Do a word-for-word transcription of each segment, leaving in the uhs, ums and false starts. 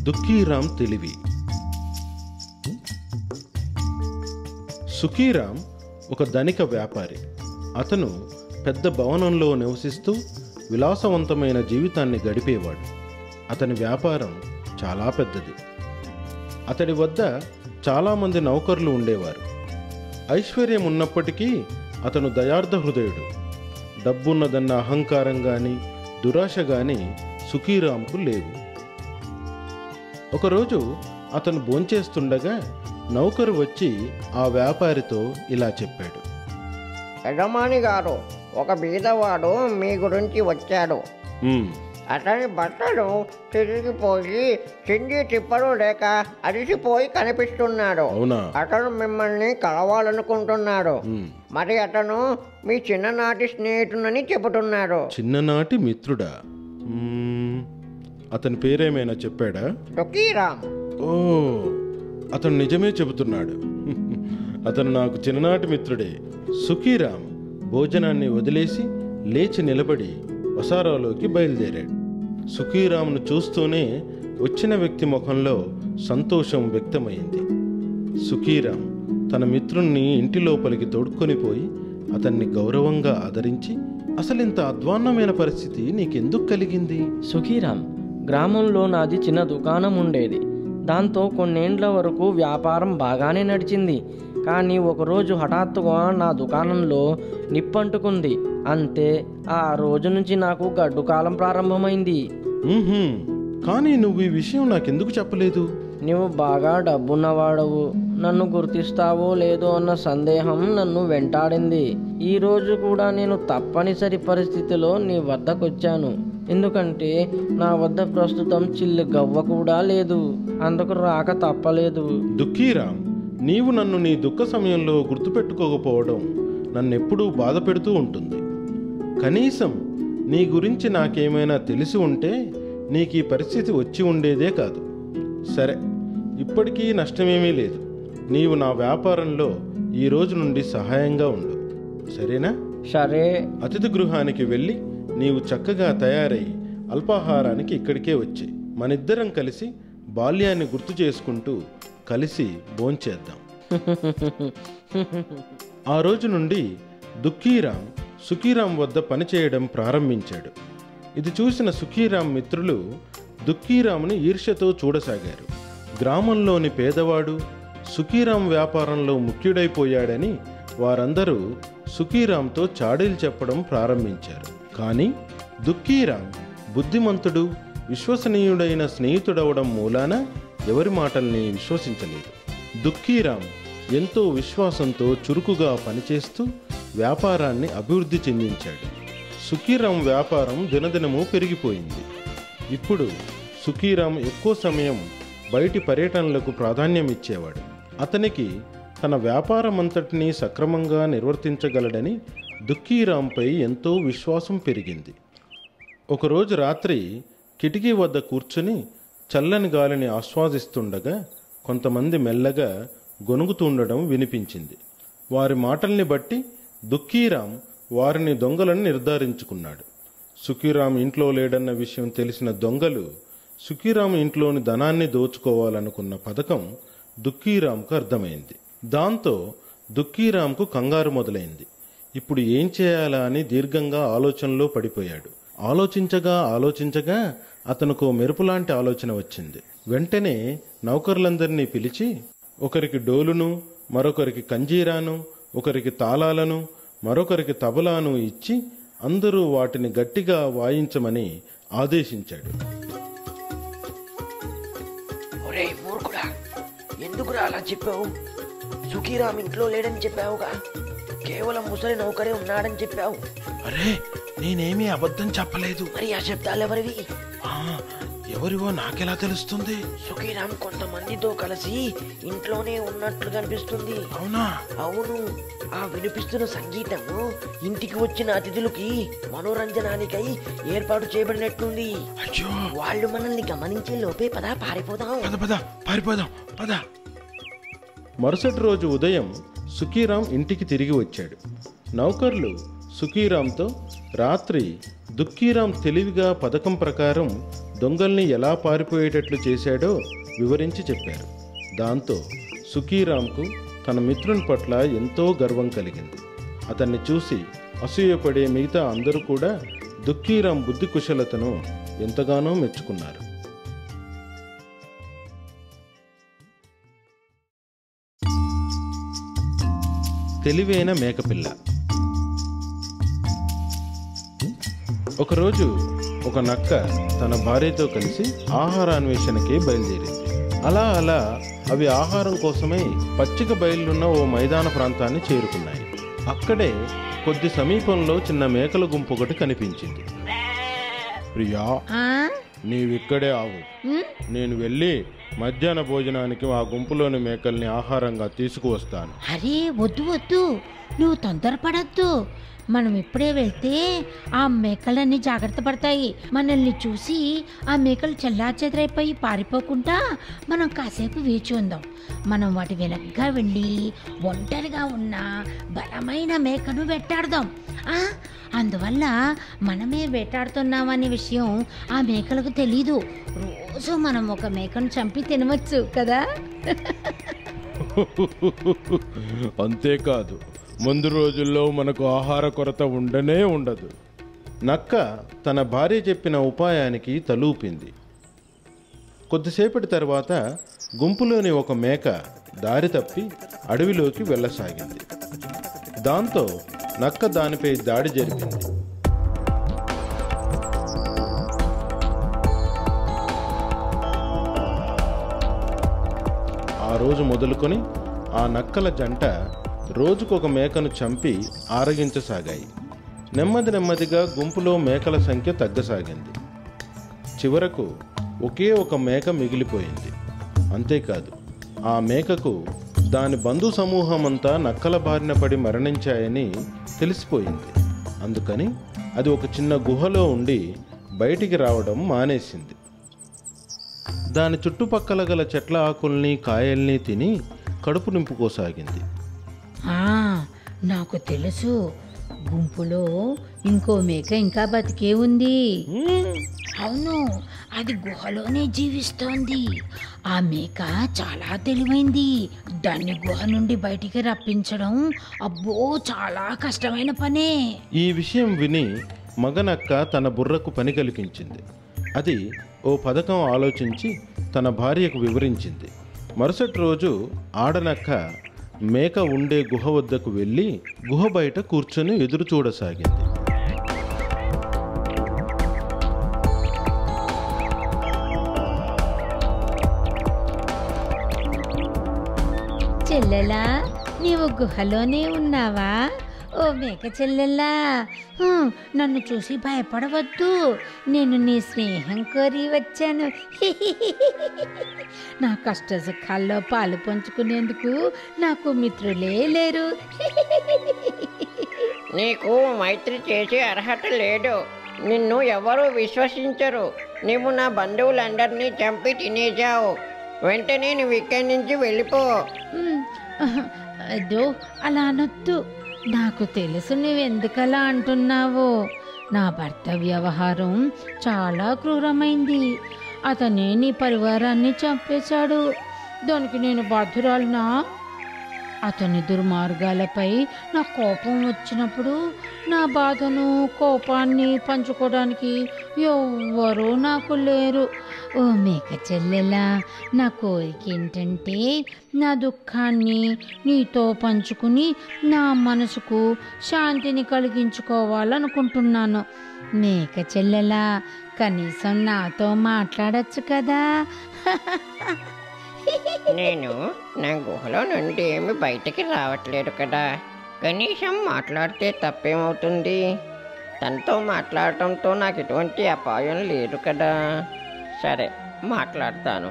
దుఃఖీరామ్ తెలివి. సుఖీరామ్ ఒక ధనిక వ్యాపారి. అతను పెద్ద భవనంలో నివసిస్తూ విలాసవంతమైన జీవితాన్ని గడిపేవాడు. అతని వ్యాపారం చాలా పెద్దది. అతడి వద్ద చాలామంది నౌకర్లు ఉండేవారు. ఐశ్వర్యం ఉన్నప్పటికీ అతను దయార్థ హృదయుడు. డబ్బున్నదన్న అహంకారం కానీ దురాశ కానీ సుఖీరామ్కు లేవు. ఒకరోజు అతను భోంచేస్తుండగా నౌకరు వచ్చి ఆ వ్యాపారితో ఇలా చెప్పాడు. యజమాని గారు, ఒక బీదవాడు మీ గురించి వచ్చాడు. అతని బట్టలు తిరిగిపోయి చిండి తిప్పలు లేక అరిసిపోయి కనిపిస్తున్నాడు. అతను మిమ్మల్ని కలవాలనుకుంటున్నాడు. మరి అతను మీ చిన్ననాటి స్నేహితునని చెబుతున్నాడు. చిన్ననాటి మిత్రుడా? అతని పేరేమైనా చెప్పాడా? సుఖీరామ్. ఓ, అతను నిజమే చెబుతున్నాడు. అతను నాకు చిన్ననాటి మిత్రుడే. సుఖీరామ్ భోజనాన్ని వదిలేసి లేచి నిలబడి వసారాలోకి బయలుదేరాడు. సుఖీరామ్ను చూస్తూనే వచ్చిన వ్యక్తి ముఖంలో సంతోషం వ్యక్తమైంది. సుఖీరామ్ తన మిత్రుణ్ణి ఇంటి లోపలికి తోడుకొని పోయి అతన్ని గౌరవంగా ఆదరించి, అసలింత అధ్వాన్నమైన పరిస్థితి నీకెందుకు కలిగింది? సుఖీరామ్, గ్రామంలో నాది చిన్న దుకాణం ఉండేది. దాంతో కొన్నేండ్ల వరకు వ్యాపారం బాగానే నడిచింది. కానీ ఒకరోజు హఠాత్తుగా నా దుకాణంలో నిప్పంటుకుంది. అంతే, ఆ రోజు నుంచి నాకు గడ్డు కాలం ప్రారంభమైంది. కానీ నువ్వు ఈ విషయం నాకెందుకు చెప్పలేదు? నువ్వు బాగా డబ్బున్నవాడవు, నన్ను గుర్తిస్తావో లేదో అన్న సందేహం నన్ను వెంటాడింది. ఈ రోజు కూడా నేను తప్పనిసరి పరిస్థితిలో నీ వద్దకొచ్చాను. ఎందుకంటే నా వద్ద ప్రస్తుతం చిల్లు గవ్వ కూడా లేదు. అందుకు రాక తప్పలేదు. దుఃఖీరామ్, నీవు నన్ను నీ దుఃఖ సమయంలో గుర్తుపెట్టుకోకపోవడం నన్నెప్పుడూ బాధ పెడుతూ ఉంటుంది. కనీసం నీ గురించి నాకేమైనా తెలిసి ఉంటే నీకు ఈ పరిస్థితి వచ్చి ఉండేదే కాదు. సరే, ఇప్పటికీ నష్టమేమీ లేదు. నీవు నా వ్యాపారంలో ఈ రోజు నుండి సహాయంగా ఉండు, సరేనా? సరే. అతిథి గృహానికి వెళ్ళి నీవు చక్కగా తయారై అల్పాహారానికి ఇక్కడికే వచ్చి మనిద్దరం కలిసి బాల్యాన్ని గుర్తు చేసుకుంటూ కలిసి భోంచేద్దాం. ఆ రోజు నుండి దుఃఖీరామ్ సుఖీరామ్ వద్ద పనిచేయడం ప్రారంభించాడు. ఇది చూసిన సుఖీరామ్ మిత్రులు దుఃఖీరామ్ని ఈర్ష్యతో చూడసాగారు. గ్రామంలోని పేదవాడు సుఖీరామ్ వ్యాపారంలో ముఖ్యుడైపోయాడని వారందరూ సుఖీరామ్తో చాడీలు చెప్పడం ప్రారంభించారు. కానీ దుఃఖీరామ్ బుద్ధిమంతుడు, విశ్వసనీయుడైన స్నేహితుడవడం మూలాన ఎవరి మాటల్ని విశ్వసించలేదు. దుఃఖీరామ్ ఎంతో విశ్వాసంతో చురుకుగా పనిచేస్తూ వ్యాపారాన్ని అభివృద్ధి చెందించాడు. సుఖీరామ్ వ్యాపారం దినదినము పెరిగిపోయింది. ఇప్పుడు సుఖీరామ్ ఎక్కువ సమయం బయటి పర్యటనలకు ప్రాధాన్యం ఇచ్చేవాడు. అతనికి తన వ్యాపారమంతటినీ సక్రమంగా నిర్వర్తించగలడని దుఃఖీరామ్పై ఎంతో విశ్వాసం పెరిగింది. ఒకరోజు రాత్రి కిటికీ వద్ద కూర్చుని చల్లని గాలిని ఆస్వాదిస్తుండగా కొంతమంది మెల్లగా గొనుగుతుండడం వినిపించింది. వారి మాటల్ని బట్టి దుఃఖీరామ్ వారిని దొంగలని నిర్ధారించుకున్నాడు. సుఖీరామ్ ఇంట్లో లేడన్న విషయం తెలిసిన దొంగలు సుఖీరామ్ ఇంట్లోని ధనాన్ని దోచుకోవాలనుకున్న పథకం దుఃఖీరామ్కు అర్థమైంది. దాంతో దుఃఖీరామ్కు కంగారు మొదలైంది. ఇప్పుడు ఏం చేయాలా అని దీర్ఘంగా ఆలోచనలో పడిపోయాడు. ఆలోచించగా ఆలోచించగా అతనుకో మెరుపులాంటి ఆలోచన వచ్చింది. వెంటనే నౌకర్లందరినీ పిలిచి ఒకరికి డోలును, మరొకరికి కంజీరాను, ఒకరికి తాళాలను, మరొకరికి తబలాను ఇచ్చి అందరూ వాటిని గట్టిగా వాయించమని ఆదేశించాడు. ఒరే మూర్ఖుడా, ఎందుకురా అలా చెప్పావు? సుఖీరామ్ ఇంట్లో లేడని చెప్పావుగా, కేవలం ముసలి నౌకరే ఉన్నాడని చెప్పావు. అరే, నేనేమీ అబద్ధం చెప్పలేదు. మరి ఆ శబ్దాలు ఎవరివి? ఎవరివో నాకెలా తెలుస్తుంది? సుఖీరామ్ కొంతమందితో కలిసి ఇంట్లోనే ఉన్నట్లు కనిపిస్తుంది. అవునా? అవును. ఆ వినిపిస్తున్న సంగీతము ఇంటికి వచ్చిన అతిథులకి మనోరంజనానికై ఏర్పాటు చేయబడినట్టుంది. వాళ్ళు మనల్ని గమనించే లోపే పదా పారిపోదాం. పద పద పారిపోదాం పద. మరుసటి రోజు ఉదయం సుఖీరామ్ ఇంటికి తిరిగి వచ్చాడు. నౌకర్లు సుఖీరామ్తో రాత్రి దుఃఖీరామ్ తెలివిగా పథకం ప్రకారం దొంగల్ని ఎలా పారిపోయేటట్లు చేశాడో వివరించి చెప్పారు. దాంతో సుఖీరామ్కు తన మిత్రుని పట్ల ఎంతో గర్వం కలిగింది. అతన్ని చూసి అసూయపడే మిగతా అందరూ కూడా దుఃఖీరామ్ బుద్ధి కుశలతను ఎంతగానో మెచ్చుకున్నారు. తెలివైన మేకపిల్ల. ఒకరోజు ఒక నక్క తన భార్యతో కలిసి ఆహారాన్వేషణకి బయలుదేరింది. అలా అలా అవి ఆహారం కోసమై పచ్చిక బయలున్న ఓ మైదాన ప్రాంతాన్ని చేరుకున్నాయి. అక్కడే కొద్ది సమీపంలో చిన్న మేకల గుంపు ఒకటి కనిపించింది. ప్రియా, నీవిక్కడే ఆవు, నేను వెళ్ళి మధ్యాహ్న భోజనానికి ఆ గుంపులోని మేకల్ని ఆహారంగా తీసుకువస్తాను. అరే వద్దు వద్దు, నువ్వు తొందరపడద్దు. మనం ఇప్పుడే వెళ్తే ఆ మేకలన్నీ జాగ్రత్త పడతాయి. మనల్ని చూసి ఆ మేకలు చెల్లాచెదరైపోయి పారిపోకుండా మనం కాసేపు వేచి ఉందాం. మనం వాటి వెనక్గా వెళ్ళి ఒంటరిగా ఉన్న బలమైన మేకను వేటాడదాం. అందువల్ల మనమే వేటాడుతున్నామనే విషయం ఆ మేకలకు తెలీదు. రోజు మనం ఒక మేకను చంపి తినవచ్చు కదా. అంతేకాదు, ముందు రోజుల్లో మనకు ఆహార కొరత ఉండనే ఉండదు. నక్క తన భార్య చెప్పిన ఉపాయానికి తలూపింది. కొద్దిసేపటి తర్వాత గుంపులోని ఒక మేక దారి తప్పి అడవిలోకి వెళ్ళసాగింది. దాంతో నక్క దానిపై దాడి జరిపింది. ఆ రోజు మొదలుకొని ఆ నక్కల జంట రోజుకొక మేకను చంపి ఆరగించసాగాయి. నెమ్మది నెమ్మదిగా గుంపులో మేకల సంఖ్య తగ్గసాగింది. చివరకు ఒకే ఒక మేక మిగిలిపోయింది. అంతేకాదు, ఆ మేకకు దాని బంధు సమూహమంతా నక్కల బారిన పడి మరణించాయని తెలిసిపోయింది. అందుకని అది ఒక చిన్న గుహలో ఉండి బయటికి రావడం మానేసింది. దాని చుట్టుపక్కల గల చెట్ల ఆకుల్ని కాయల్ని తిని కడుపు నింపుకోసాగింది. నాకు తెలుసు, గుంపులో ఇంకో మేక ఇంకా బతికే ఉంది. అవును, అది గుహలోనే జీవిస్తోంది. ఆ మేక చాలా తెలివైంది. దాన్ని గుహ నుండి బయటికి రప్పించడం అబ్బో చాలా కష్టమైన పనే. ఈ విషయం విని మగనక్క తన బుర్రకు పని కలిగించింది. అది ఓ పథకం ఆలోచించి తన భార్యకు వివరించింది. మరుసటి రోజు ఆడనక్క మేక ఉండే గుహ వద్దకు వెళ్ళి గుహ బయట కూర్చొని ఎదురు చూడసాగింది. చెల్లెలా, నీవు గుహలోనే ఉన్నావా? ఓ మేక చెల్లెల్లా, నన్ను చూసి భయపడవద్దు. నేను నీ స్నేహం కోరి వచ్చాను. నా కష్ట సుఖాల్లో పాలు పంచుకునేందుకు నాకు మిత్రులే లేరు. నీకు మైత్రి చేసే అర్హత లేదు. నిన్ను ఎవరూ విశ్వసించరు. నీవు నా బంధువులందరినీ చంపి తినేశావు. వెంటనే నువ్వు ఇక్కడి నుంచి వెళ్ళిపో. అదో అలా అనొద్దు. నాకు తెలుసు నువ్వెందుకలా అంటున్నావో. నా భర్త వ్యవహారం చాలా క్రూరమైంది. అతనే నీ పరివారాన్ని చంపేశాడు. దానికి నేను బాధ్యురాలినా? అతని దుర్మార్గాలపై నా కోపం వచ్చినప్పుడు నా బాధను కోపాన్ని పంచుకోవడానికి ఎవ్వరూ నాకు లేరు. ఓ మేక చెల్లెలా, నా కోరిక ఏంటంటే నా దుఃఖాన్ని నీతో పంచుకుని నా మనసుకు శాంతిని కలిగించుకోవాలనుకుంటున్నాను. మేక చెల్లెలా, కనీసం నాతో మాట్లాడచ్చు కదా? నేను నా గుహలో నుండి ఏమి బయటికి రావట్లేదు కదా. కనీసం మాట్లాడితే తప్పేమవుతుంది? తనతో మాట్లాడటంతో నాకు ఎటువంటి అపాయం లేదు కదా. సరే, మాట్లాడతాను.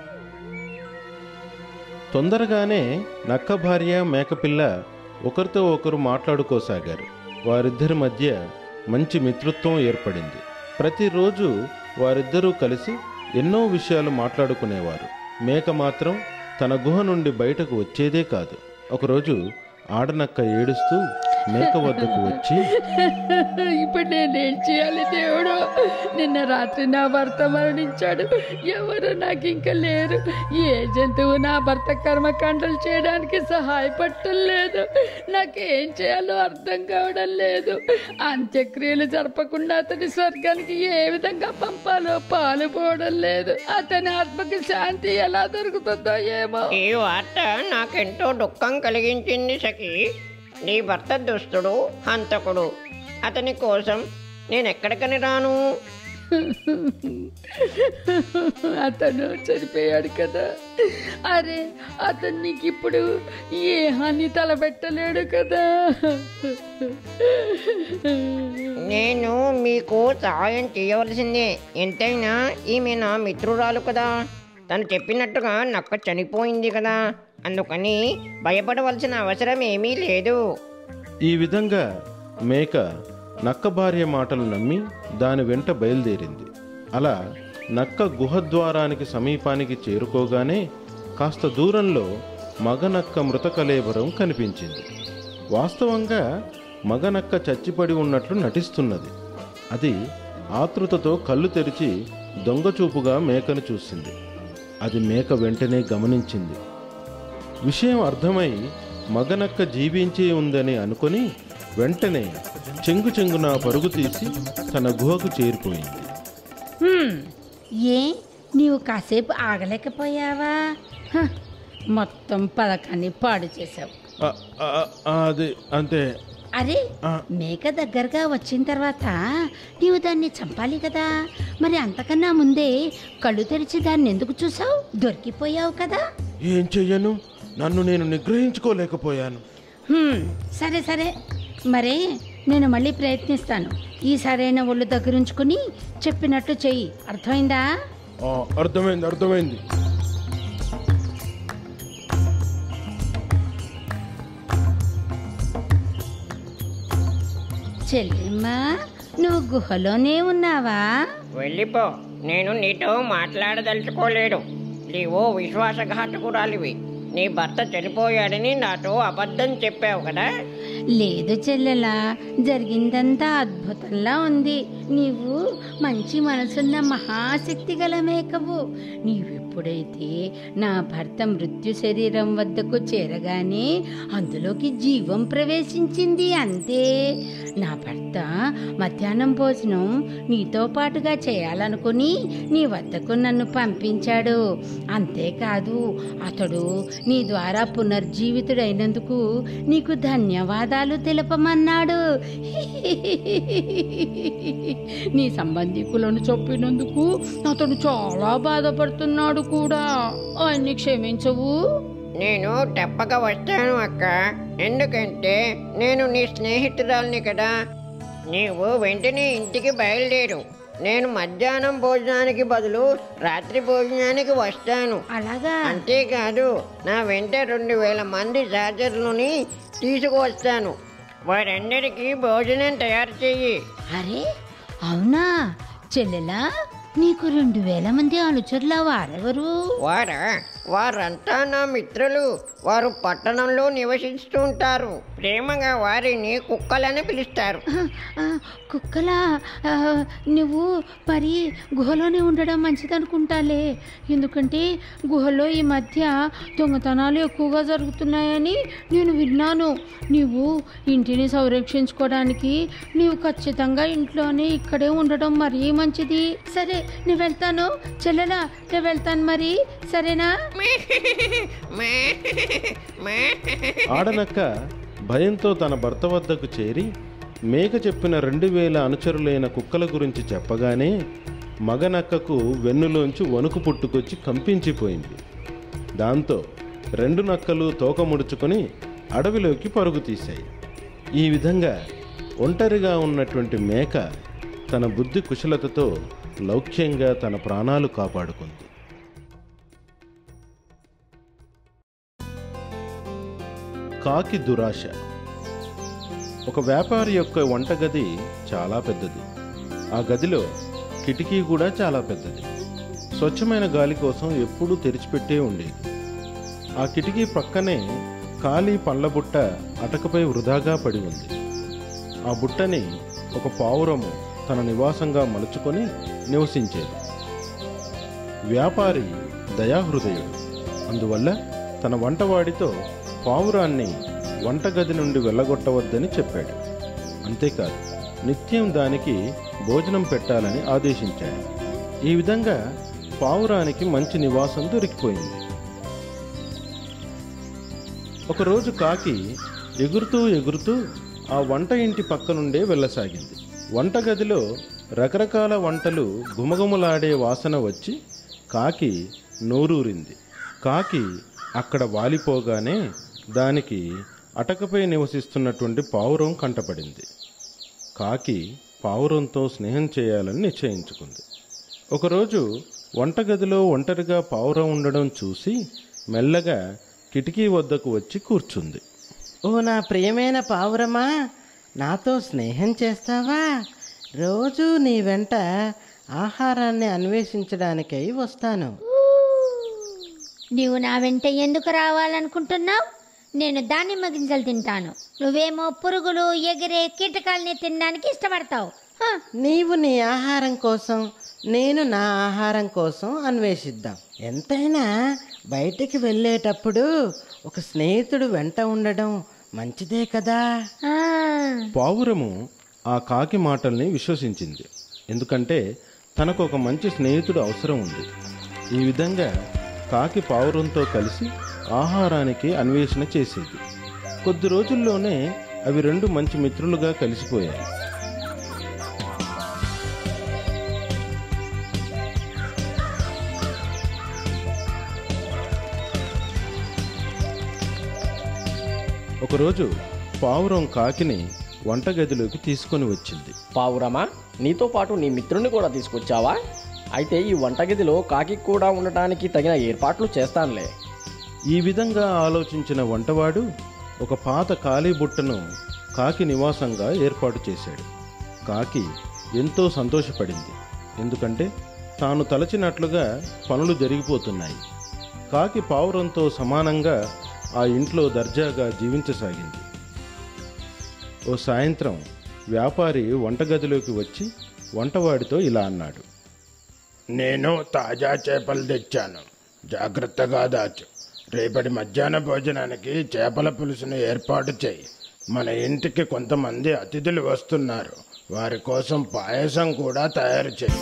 తొందరగానే నక్క భార్య మేకపిల్ల ఒకరితో ఒకరు మాట్లాడుకోసాగారు. వారిద్దరి మధ్య మంచి మిత్రత్వం ఏర్పడింది. ప్రతిరోజు వారిద్దరూ కలిసి ఎన్నో విషయాలు మాట్లాడుకునేవారు. మేక మాత్రం తన గుహ నుండి బయటకు వచ్చేదే కాదు. ఒకరోజు ఆడనక్క ఏడుస్తూ, మేక వద్దకు వచ్చి, ఇప్పుడు నేనేం చేయాలి దేవుడు? నిన్న రాత్రి నా భర్త మరణించాడు, ఎవరు నాకు ఇంకా లేరు. ఏ జంతువు నా భర్త కర్మకాండలు చేయడానికి సహాయపడటం లేదు. నాకేం చేయాలో అర్థం కావడం లేదు. అంత్యక్రియలు జరపకుండా అతని స్వర్గానికి ఏ విధంగా పంపాలో పాలుపోవడం లేదు. అతని ఆత్మకి శాంతి ఎలా దొరుకుతుందో ఏమో. ఈ వార్త నాకెంతో దుఃఖం కలిగించింది సఖి. నీ భర్త దుస్తుడు, హంతకుడు. అతని కోసం నేను ఎక్కడికని రాను? అతను చనిపోయాడు కదా. అరే, అతను నీకు ఇప్పుడు ఏ హాని తలబెట్టలేడు కదా. నేను మీకు సహాయం చేయవలసిందే. ఎంతైనా ఈమె నా మిత్రురాలు కదా. తను చెప్పినట్టుగా నక్క చనిపోయింది కదా, అందుకని భయపడవలసిన అవసరం ఏమీ లేదు. ఈ విధంగా మేక నక్క భార్య మాటలు నమ్మి దాని వెంట బయలుదేరింది. అలా నక్క గుహద్వారానికి సమీపానికి చేరుకోగానే కాస్త దూరంలో మగనక్క మృత కళేబరం కనిపించింది. వాస్తవంగా మగనక్క చచ్చిపడి ఉన్నట్లు నటిస్తున్నది. అది ఆతృతతో కళ్ళు తెరిచి దొంగచూపుగా మేకను చూసింది. అది మేక వెంటనే గమనించింది. విషయం అర్థమై మగనక్క జీవించి ఉందని అనుకొని వెంటనే చెంగు చెంగున పరుగు తీసి తన గుహకు చేరిపోయింది. హ్మ్, ఏ నీవు కాసేపు ఆగలేకపోయావా? హ, మొత్తం పథకాన్ని పాడు చేసావు. ఆ, ఆ, ఆ, అది అంతే. అరే, ఆ. మేక దగ్గరగా వచ్చిన తర్వాత నీవు దాన్ని చంపాలి కదా. మరి అంతకన్నా ముందే కళ్ళు తెరిచి దాన్ని ఎందుకు చూసావు? దొరికిపోయావు కదా. ఏం చెయ్యను, నన్ను నేను నిగ్రహించుకోలేకపోయాను. హ్మ్, సరే సరే, మరే నేను మళ్ళీ ప్రయత్నిస్తాను. ఈ సరైన ఒళ్ళు దగ్గరుంచుకుని చెప్పినట్టు చెయ్యి. అర్థమైందా? ఆ, అర్థమైంది అర్థమైంది చెల్లెమ్మా, నువ్వు గుహలోనే ఉన్నావా? వెళ్ళిపో, నేను నీతో మాట్లాడదలుచుకోలేడు. నీవు విశ్వాసఘాతకురాలివి. నీ భర్త చనిపోయాడని నాతో అబద్ధం చెప్పావు కదా. లేదు చెల్లెలా, జరిగిందంతా అద్భుతంలా ఉంది. నీవు మంచి మనసున్న మహాశక్తి గల మేకవు. నీవెప్పుడైతే నా భర్త మృత్యు శరీరం వద్దకు చేరగానే అందులోకి జీవం ప్రవేశించింది, అంతే. నా భర్త మధ్యాహ్నం భోజనం నీతో పాటుగా చేయాలనుకుని నీ వద్దకు నన్ను పంపించాడు. అంతేకాదు, అతడు నీ ద్వారా పునర్జీవితుడైనందుకు నీకు ధన్యవాదాలు తెలపమన్నాడు. నీ సంబంధికులను చంపినందుకు అతడు చాలా బాధపడుతున్నాడు కూడా. ఆయన్ని క్షమించవు. నేను తప్పక వస్తాను అక్క. ఎందుకంటే నేను నీ స్నేహితురాల్ని కదా. నీవు వెంటనే ఇంటికి బయలుదేరు. నేను మధ్యాహ్నం భోజనానికి బదులు రాత్రి భోజనానికి వస్తాను. అలాగా? అంతేకాదు, నా వెంట రెండు వేల మంది సహచరులని తీసుకువస్తాను. వారందరికీ భోజనం తయారు చెయ్యి. అరే అవునా చెల్లెలా, నీకు రెండు వేల మంది అనుచరుల వారెవరు? వారా వారంతా నా మిత్రులు. వారు పట్టణంలో నివసిస్తూ ఉంటారు. ప్రేమగా వారిని కుక్కలని పిలుస్తారు. ఆ, కుక్కలా? ఆ, నువ్వు మరి గుహలోనే ఉండడం మంచిదనుకుంటాలే. ఎందుకంటే గుహలో ఈ మధ్య దొంగతనాలు ఎక్కువగా జరుగుతున్నాయని నేను విన్నాను. నీవు ఇంటిని సంరక్షించుకోవడానికి నీవు ఖచ్చితంగా ఇంట్లోనే ఇక్కడే ఉండడం మరీ మంచిది. సరే, నేను వెళ్తాను చెల్లెలా, నేను వెళ్తాను మరి, సరేనా? ఆడనక్క భయంతో తన భర్త వద్దకు చేరి మేక చెప్పిన రెండు వేల అనుచరులైన కుక్కల గురించి చెప్పగానే మగనక్కకు వెన్నులోంచి వణుకు పుట్టుకొచ్చి కంపించిపోయింది. దాంతో రెండు నక్కలు తోక ముడుచుకొని అడవిలోకి పరుగు తీశాయి. ఈ విధంగా ఒంటరిగా ఉన్నటువంటి మేక తన బుద్ధి కుశలతతో లౌక్యంగా తన ప్రాణాలు కాపాడుకుంది. కాకి దురాశ. ఒక వ్యాపారి యొక్క వంటగది చాలా పెద్దది. ఆ గదిలో కిటికీ కూడా చాలా పెద్దది. స్వచ్ఛమైన గాలి కోసం ఎప్పుడూ తెరిచిపెట్టే ఉండేది. ఆ కిటికీ పక్కనే ఖాళీ పండ్ల బుట్ట అటకపై వృధాగా పడి ఉంది. ఆ బుట్టని ఒక పావురము తన నివాసంగా మలుచుకొని నివసించేది. వ్యాపారి దయాహృదయుడు. అందువల్ల తన వంటవాడితో పావురాన్ని వంటగది నుండి వెళ్ళగొట్టవద్దని చెప్పాడు. అంతేకాదు, నిత్యం దానికి భోజనం పెట్టాలని ఆదేశించాడు. ఈ విధంగా పావురానికి మంచి నివాసం దొరికిపోయింది. ఒకరోజు కాకి ఎగురుతూ ఎగురుతూ ఆ వంట ఇంటి పక్క నుండే వెళ్ళసాగింది. వంటగదిలో రకరకాల వంటలు గుమగుమలాడే వాసన వచ్చి కాకి నోరూరింది. కాకి అక్కడ వాలిపోగానే దానికి అటకపై నివసిస్తున్నటువంటి పావురం కంటపడింది. కాకి పావురంతో స్నేహం చేయాలని నిశ్చయించుకుంది. ఒకరోజు వంటగదిలో ఒంటరిగా పావురం ఉండడం చూసి మెల్లగా కిటికీ వద్దకు వచ్చి కూర్చుంది. ఓ నా ప్రియమైన పావురమా, నాతో స్నేహం చేస్తావా? రోజు నీ వెంట ఆహారాన్ని అన్వేషించడానికై వస్తాను. నీవు నా వెంట ఎందుకు రావాలనుకుంటున్నావు? నేను దానిమ్మ గింజలు తింటాను, నువ్వేమో పురుగులు ఎగిరే కీటకాలని తినడానికి ఇష్టపడతావు. హ, నీవు నీ ఆహారం కోసం, నేను నా ఆహారం కోసం అన్వేషిద్దాం. ఎంతైనా బయటికి వెళ్ళేటప్పుడు ఒక స్నేహితుడు వెంట ఉండడం మంచిదే కదా. ఆ, పావురము ఆ కాకి మాటల్ని విశ్వసించింది. ఎందుకంటే తనకు ఒక మంచి స్నేహితుడు అవసరం ఉంది. ఈ విధంగా కాకి పావురంతో కలిసి ఆహారానికి అన్వేషణ చేసేది. కొద్ది రోజుల్లోనే అవి రెండు మంచి మిత్రులుగా కలిసిపోయాయి. ఒకరోజు పావురం కాకిని వంటగదిలోకి తీసుకొని వచ్చింది. పావురమా, నీతో పాటు నీ మిత్రుని కూడా తీసుకొచ్చావా? అయితే ఈ వంటగదిలో కాకి కూడా ఉండటానికి తగిన ఏర్పాట్లు చేస్తానులే. ఈ విధంగా ఆలోచించిన వంటవాడు ఒక పాత ఖాళీ బుట్టను కాకి నివాసంగా ఏర్పాటు చేశాడు. కాకి ఎంతో సంతోషపడింది. ఎందుకంటే తాను తలచినట్లుగా పనులు జరిగిపోతున్నాయి. కాకి పావురంతో సమానంగా ఆ ఇంట్లో దర్జాగా జీవించసాగింది. ఓ సాయంత్రం వ్యాపారి వంటగదిలోకి వచ్చి వంటవాడితో ఇలా అన్నాడు. నేను తాజా చేపలు తెచ్చాను, జాగ్రత్తగా దాచు. రేపటి మధ్యాహ్న భోజనానికి చేపల పులుసును ఏర్పాటు చేయి. మన ఇంటికి కొంతమంది అతిథులు వస్తున్నారు, వారి కోసం పాయసం కూడా తయారు చేయి.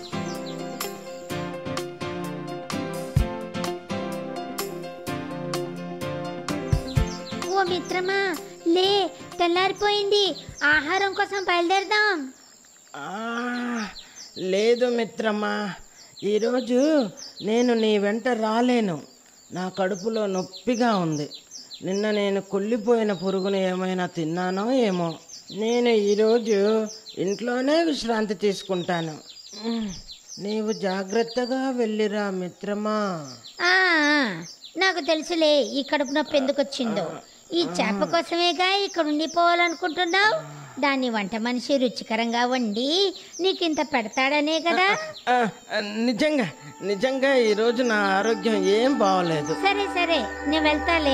ఓ మిత్రమా, లే, తెల్లారిపోయింది, ఆహారం కోసం బయలుదేరదాం. ఆ, లేదు మిత్రమా, ఈరోజు నేను నీ వెంట రాలేను. నా కడుపులో నొప్పిగా ఉంది. నిన్న నేను కుళ్ళిపోయిన పురుగును ఏమైనా తిన్నానో ఏమో. నేను ఈరోజు ఇంట్లోనే విశ్రాంతి తీసుకుంటాను. ఉమ్, నీవు జాగ్రత్తగా వెళ్ళిరా మిత్రమా. ఆ, నాకు తెలుసులే ఈ కడుపు నొప్పి ఎందుకు వచ్చిందో. ఈ చేప కోసమేగా ఇక్కడ ఉండిపోవాలనుకుంటున్నావు. దాన్ని వంట మనిషి రుచికరంగా వండి నీకింత పెడతాడనే కదా. ఆ, నిజంగా నిజంగా ఈరోజు నా ఆరోగ్యం ఏం బాగోలేదు. సరే సరే, నేను వెళ్తాలే.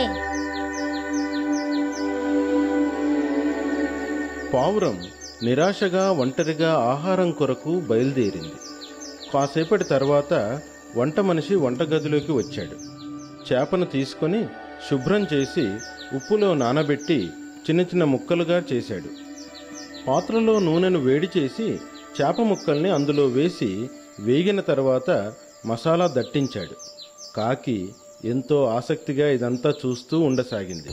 పావురం నిరాశగా ఒంటరిగా ఆహారం కొరకు బయలుదేరింది. కాసేపటి తర్వాత వంట మనిషి వంటగదిలోకి వచ్చాడు. చేపను తీసుకొని శుభ్రం చేసి ఉప్పులో నానబెట్టి చిన్న చిన్న ముక్కలుగా చేశాడు. పాత్రలో నూనెను వేడి చేసి చేప ముక్కల్ని అందులో వేసి వేగిన తర్వాత మసాలా దట్టించాడు. కాకి ఎంతో ఆసక్తిగా ఇదంతా చూస్తూ ఉండసాగింది.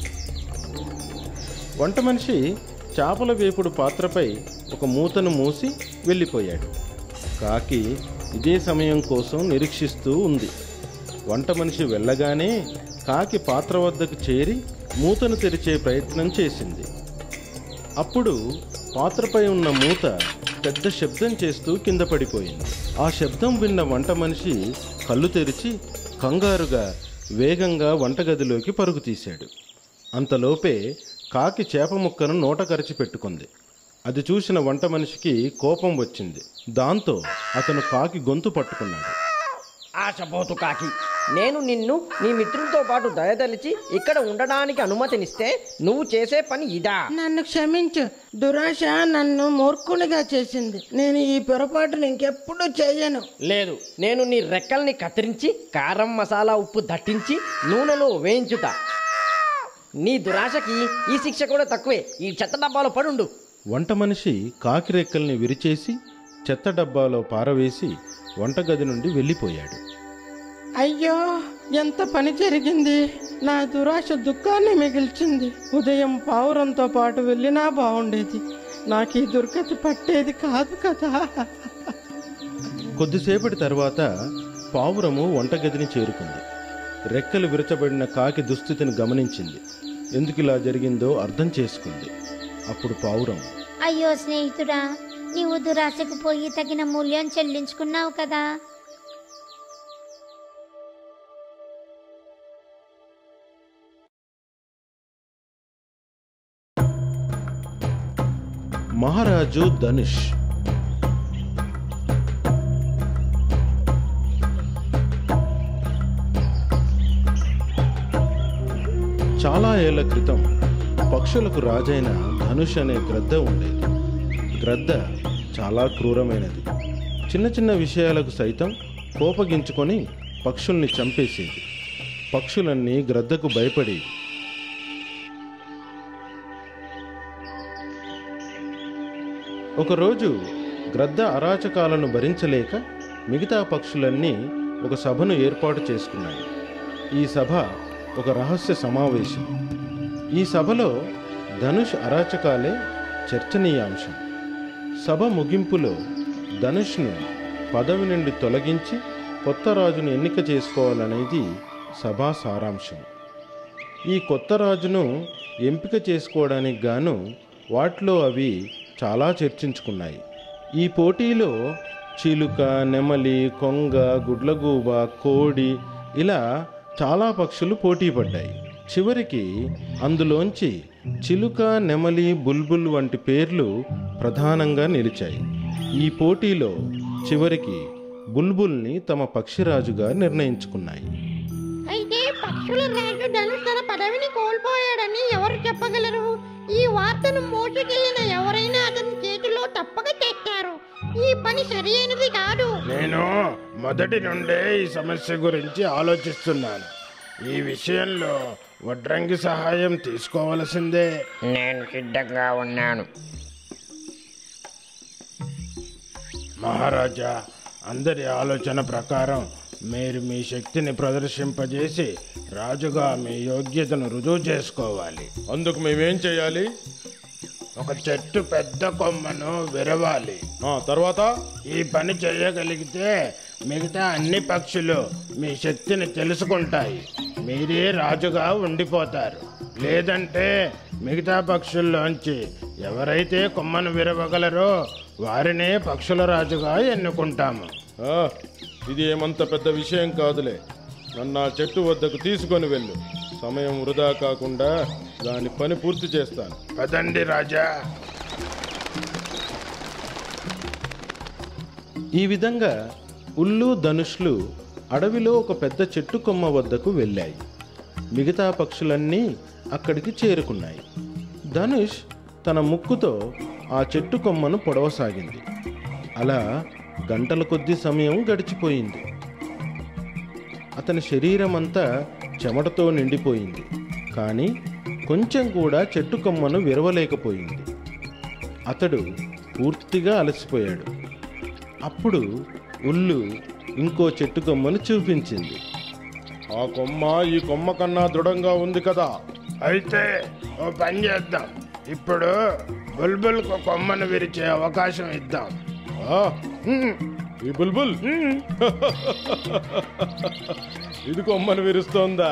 వంట మనిషి చేపల వేపుడు పాత్రపై ఒక మూతను మూసి వెళ్ళిపోయాడు. కాకి ఇదే సమయం కోసం నిరీక్షిస్తూ ఉంది. వంట మనిషి వెళ్ళగానే కాకి పాత్ర వద్దకు చేరి మూతను తెరిచే ప్రయత్నం చేసింది. అప్పుడు పాత్రపై ఉన్న మూత పెద్ద శబ్దం చేస్తూ కింద పడిపోయింది. ఆ శబ్దం విన్న వంట మనిషి కళ్ళు తెరిచి కంగారుగా వేగంగా వంటగదిలోకి పరుగు తీశాడు. అంతలోపే కాకి చేప ముక్కను నోట కరిచి పెట్టుకుంది. అది చూసిన వంట మనిషికి కోపం వచ్చింది. దాంతో అతను కాకి గొంతు పట్టుకున్నాడు. ఆశపోతు కాకి, నేను నిన్ను నీ మిత్రులతో పాటు దయదలిచి ఇక్కడ ఉండడానికి అనుమతినిస్తే నువ్వు చేసే పని ఇదా? నన్ను క్షమించు. దురాశ నన్ను మూర్ఖునిగా చేసింది. నేను ఈ పొరపాటును ఇంకెప్పుడు చేయను. లేదు, నేను నీ రెక్కల్ని కత్తిరించి కారం మసాలా ఉప్పు దట్టించి నూనెలో వేయించుతా. నీ దురాశకి ఈ శిక్ష కూడా తక్కువే. ఈ చెత్త డబ్బాలో పడుండు. వంట మనిషి కాకి రెక్కల్ని విరిచేసి చెత్త డబ్బాలో పారవేసి వంటగది నుండి వెళ్ళిపోయాడు. అయ్యో, ఎంత పని జరిగింది! నా దురాశ దుఃఖాన్ని మిగిల్చింది. ఉదయం పావురంతో పాటు వెళ్ళినా బాగుండేది. నాకు ఈ దుర్గతి పట్టేది కాదు కదా. కొద్దిసేపటి తర్వాత పావురము వంటగదిని చేరుకుంది. రెక్కలు విరచబడిన కాకి దుస్థితిని గమనించింది. ఎందుకిలా జరిగిందో అర్థం చేసుకుంది. అప్పుడు పావురం, అయ్యో స్నేహితుడా, నీవు దురాశకు పోయి తగిన మూల్యం చెల్లించుకున్నావు కదా. మహారాజు ధనుష్. చాలా ఏళ్ల క్రితం పక్షులకు రాజైన ధనుష్ అనే గ్రద్ద ఉండేది. గ్రద్ద చాలా క్రూరమైనది. చిన్న చిన్న విషయాలకు సైతం కోపగించుకొని పక్షుల్ని చంపేసేది. పక్షులన్నీ గ్రద్దకు భయపడేవి. ఒకరోజు గ్రద్ద అరాచకాలను భరించలేక మిగతా పక్షులన్నీ ఒక సభను ఏర్పాటు చేసుకున్నాయి. ఈ సభ ఒక రహస్య సమావేశం. ఈ సభలో ధనుష్ అరాచకాలే చర్చనీయాంశం. సభ ముగింపులో ధనుష్ను పదవి నుండి తొలగించి కొత్త రాజును ఎన్నిక చేసుకోవాలనేది సభా సారాంశం. ఈ కొత్త రాజును ఎంపిక చేసుకోవడానికి గాను వాటిలో అవి చాలా చర్చించుకున్నాయి. ఈ పోటీలో చిలుక, నెమలి, కొంగ, గుడ్లగూబ, కోడి ఇలా చాలా పక్షులు పోటీ పడ్డాయి. చివరికి అందులోంచి చిలుక, నెమలి, బుల్బుల్ వంటి పేర్లు ప్రధానంగా నిలిచాయి. ఈ పోటీలో చివరికి బుల్బుల్ని తమ పక్షిరాజుగా నిర్ణయించుకున్నాయి. అయితే పక్షుల రాజు ధనుష్ తన పదవిని కోల్పోయాడని ఎవరు చెప్పగలరు? ఈ వార్తను మోసుకెళ్లిన ఎవరైనా అతని చేతిలో తప్పక చేస్తారు. ఈ పని సరి అయినది కాదు. నేను మొదటి నుండే ఈ సమస్య గురించి ఆలోచిస్తున్నాను. ఈ విషయంలో వడ్రంగి సహాయం తీసుకోవలసిందే. నేను సిద్ధంగా ఉన్నాను. మహారాజా, అందరి ఆలోచన ప్రకారం మీరు మీ శక్తిని ప్రదర్శింపజేసి రాజుగా మీ యోగ్యతను రుజువు చేసుకోవాలి. అందుకు మేమేం చేయాలి? ఒక చెట్టు పెద్ద కొమ్మను విరవాలి. తర్వాత ఈ పని చేయగలిగితే మిగతా అన్ని పక్షులు మీ శక్తిని తెలుసుకుంటాయి. మీరే రాజుగా ఉండిపోతారు. లేదంటే మిగతా పక్షుల్లోంచి ఎవరైతే కొమ్మను విరవగలరో వారినే పక్షుల రాజుగా ఎన్నుకుంటాము. ఇది ఏమంత పెద్ద విషయం కాదులే. నన్ను ఆ చెట్టు వద్దకు తీసుకొని వెళ్ళు. సమయం వృధా కాకుండా దాని పని పూర్తి చేస్తాను. పదండి రాజా. ఈ విధంగా ఉల్లు, ధనుష్లు అడవిలో ఒక పెద్ద చెట్టు కొమ్మ వద్దకు వెళ్ళాయి. మిగతా పక్షులన్నీ అక్కడికి చేరుకున్నాయి. ధనుష్ తన ముక్కుతో ఆ చెట్టు కొమ్మను పొడవసాగింది. అలా గంటల కొద్ది సమయం గడిచిపోయింది. అతని శరీరం అంతా చెమటతో నిండిపోయింది. కానీ కొంచెం కూడా చెట్టు కొమ్మను విరవలేకపోయింది. అతడు పూర్తిగా అలసిపోయాడు. అప్పుడు ఉల్లు ఇంకో చెట్టు కొమ్మను చూపించింది. ఆ కొమ్మ ఈ కొమ్మ కన్నా దృఢంగా ఉంది కదా. అయితే ఓ పని చేద్దాం. ఇప్పుడు బుల్బుల్కు కొమ్మను విరిచే అవకాశం ఇద్దాం. ఈ బుల్బుల్ ఇది కొమ్మను విరుస్తోందా?